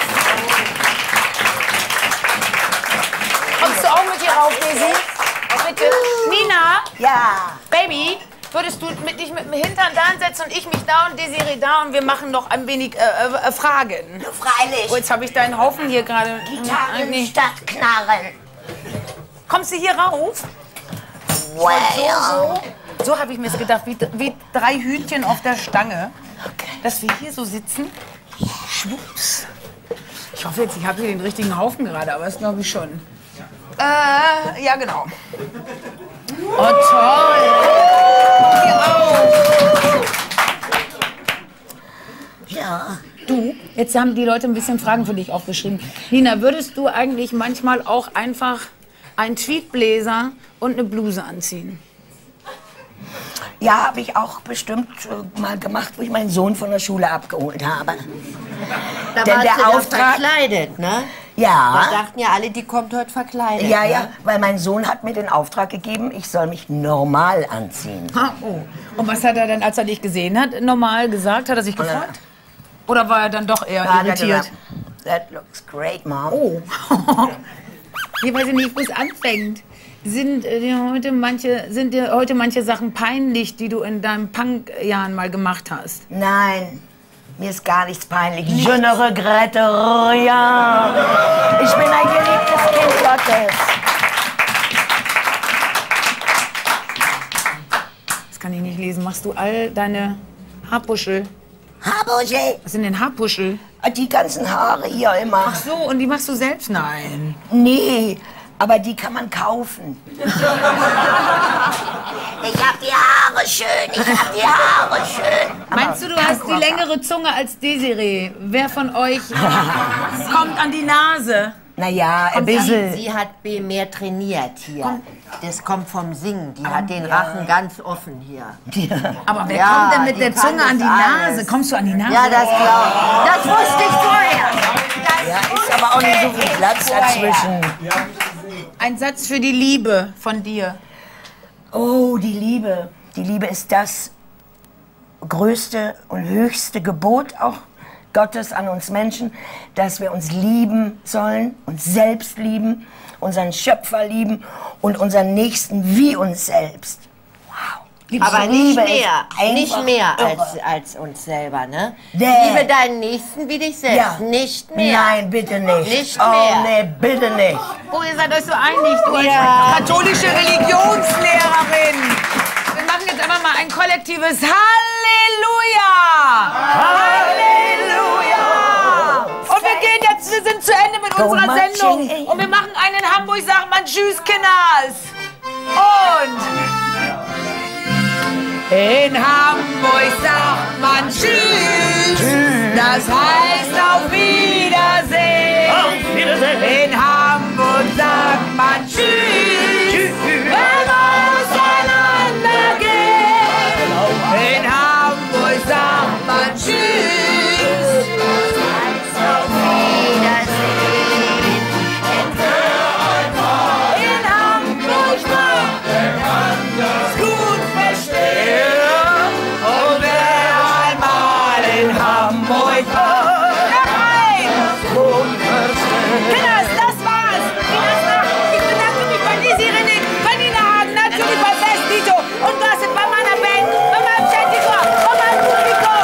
Kommst du auch mit hier rauf, Daisy? Bitte. Nina, Ja. Baby, würdest du mit, dich mit dem Hintern da hinsetzen und ich mich da und Desiree da und wir machen noch ein wenig äh, äh, äh, Fragen. Freilich. Oh, jetzt habe ich deinen Haufen hier gerade. Gitarren Nee. statt Knarren. Kommst du hier rauf? Well. So, so habe ich mir gedacht, wie, wie drei Hühnchen auf der Stange, dass wir hier so sitzen. Schwupps. Ich hoffe jetzt, ich habe hier den richtigen Haufen gerade, aber das glaube ich schon. Äh, ja genau. Oh toll. Hier auch. Ja. du, jetzt haben die Leute ein bisschen Fragen für dich aufgeschrieben. Nina, würdest du eigentlich manchmal auch einfach einen Tweetbläser und eine Bluse anziehen? Ja, habe ich auch bestimmt äh, mal gemacht, wo ich meinen Sohn von der Schule abgeholt habe. Da Denn warst der du doch Auftrag- verkleidet, ne? Ja. Da dachten ja alle, die kommt heute verkleidet. Ja, ne? ja, weil mein Sohn hat mir den Auftrag gegeben, ich soll mich normal anziehen. Ah, oh. Und was hat er dann, als er dich gesehen hat, normal gesagt? Hat er sich gefreut? Oder war er dann doch eher Da hat er irritiert? gesagt, That looks great, Mom. Oh. Ich weiß nicht, wo es anfängt. Sind äh, dir heute manche, sind dir heute manche Sachen peinlich, die du in deinen Punk-Jahren mal gemacht hast? Nein, mir ist gar nichts peinlich. Je ne regrette rien. Ich bin ein geliebtes Kind Gottes. Das kann ich nicht lesen. Machst du all deine Haarpuschel? Haarbuschel. Was sind denn Haarpuschel? Die ganzen Haare hier immer. Ach so, und die machst du selbst? Nein. Nee, aber die kann man kaufen. Ich hab die Haare schön, ich hab die Haare schön. Meinst du, du hast die längere Zunge als Desiree? Wer von euch kommt an die Nase? Naja, ein Sie, bisschen. sie hat mehr trainiert hier. Das kommt vom Singen. Die hat den Rachen ganz offen hier. Aber wer Ja, kommt denn mit die der kann Zunge an die das Nase? alles. Kommst du an die Nase? Ja, das glaube ich. Das wusste ich vorher. Das Ja, ist aber auch nicht so viel Platz dazwischen. Ein Satz für die Liebe von dir. Oh, die Liebe. Die Liebe ist das größte und höchste Gebot auch Gottes an uns Menschen, dass wir uns lieben sollen, uns selbst lieben, unseren Schöpfer lieben und unseren Nächsten wie uns selbst. Wow. Aber nicht Liebe ist mehr, einfach nicht mehr irre. als, als uns selber, ne? Nee. Liebe deinen Nächsten wie dich selbst, Ja. nicht mehr. Nein, bitte nicht. Nicht oh, mehr. nee, bitte nicht. Oh, ihr seid euch so einig, du als Ja. katholische Religionslehrerin. Wir machen jetzt einfach mal ein kollektives Halleluja! Halleluja! Und wir gehen jetzt, wir sind zu Ende mit Go unserer marching Sendung. in. Und wir machen einen in Hamburg, sagt man Tschüss, Kinders. Und in Hamburg sagt man Tschüss. Das heißt auf Wiedersehen. In Hamburg sagt man Tschüss. Wenn man auseinandergeht. In Hamburg sagt man Tschüss. Das heißt auf Wiedersehen. In Hamburg macht es gut verstehen. Und wer einmal in Hamburg war, rein. Kinders, das war's. Kinders, ich bedanke mich bei Lisi Rennick, bei Nina Hagen, natürlich bei Festito und Gossip, bei meiner Band, bei meinem Chantikor, bei meinem Publikum.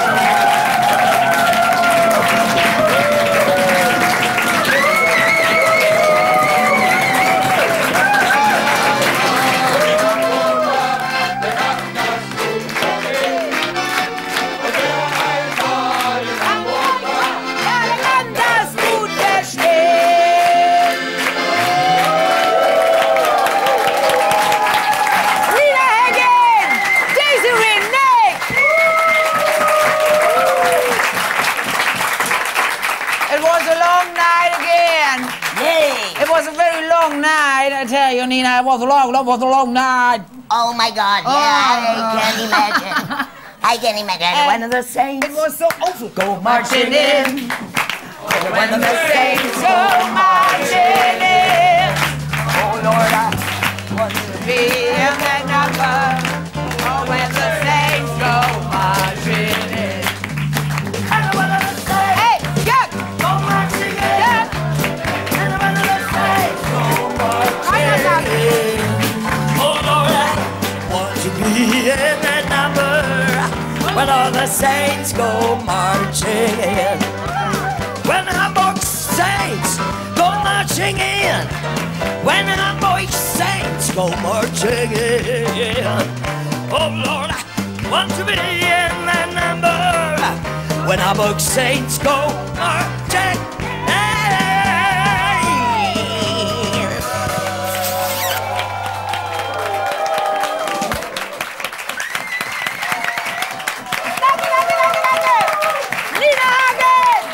Ja, der kann das gut verstehen. Nina Hagen, Daisy Rennick. It was a long night again. Yay. It was a very long night, I tell you, Nina. It was a long, it was a long night. Oh my God, yeah, I can imagine. I can imagine. One of the saints. It was so awful. Go marching in. When the saints go marching in. Oh Lord, I want to be in that number. Oh, when the saints go marching in. Hey, yeah. Go marching in. Yeah. And when the saints go marching in. Oh Lord, I want to be in that number when all the saints go marching in. When Hamburg saints go marching in. When Hamburg saints go marching in. Oh Lord, I want to be in that number when Hamburg saints go marching in. Nina Hagen!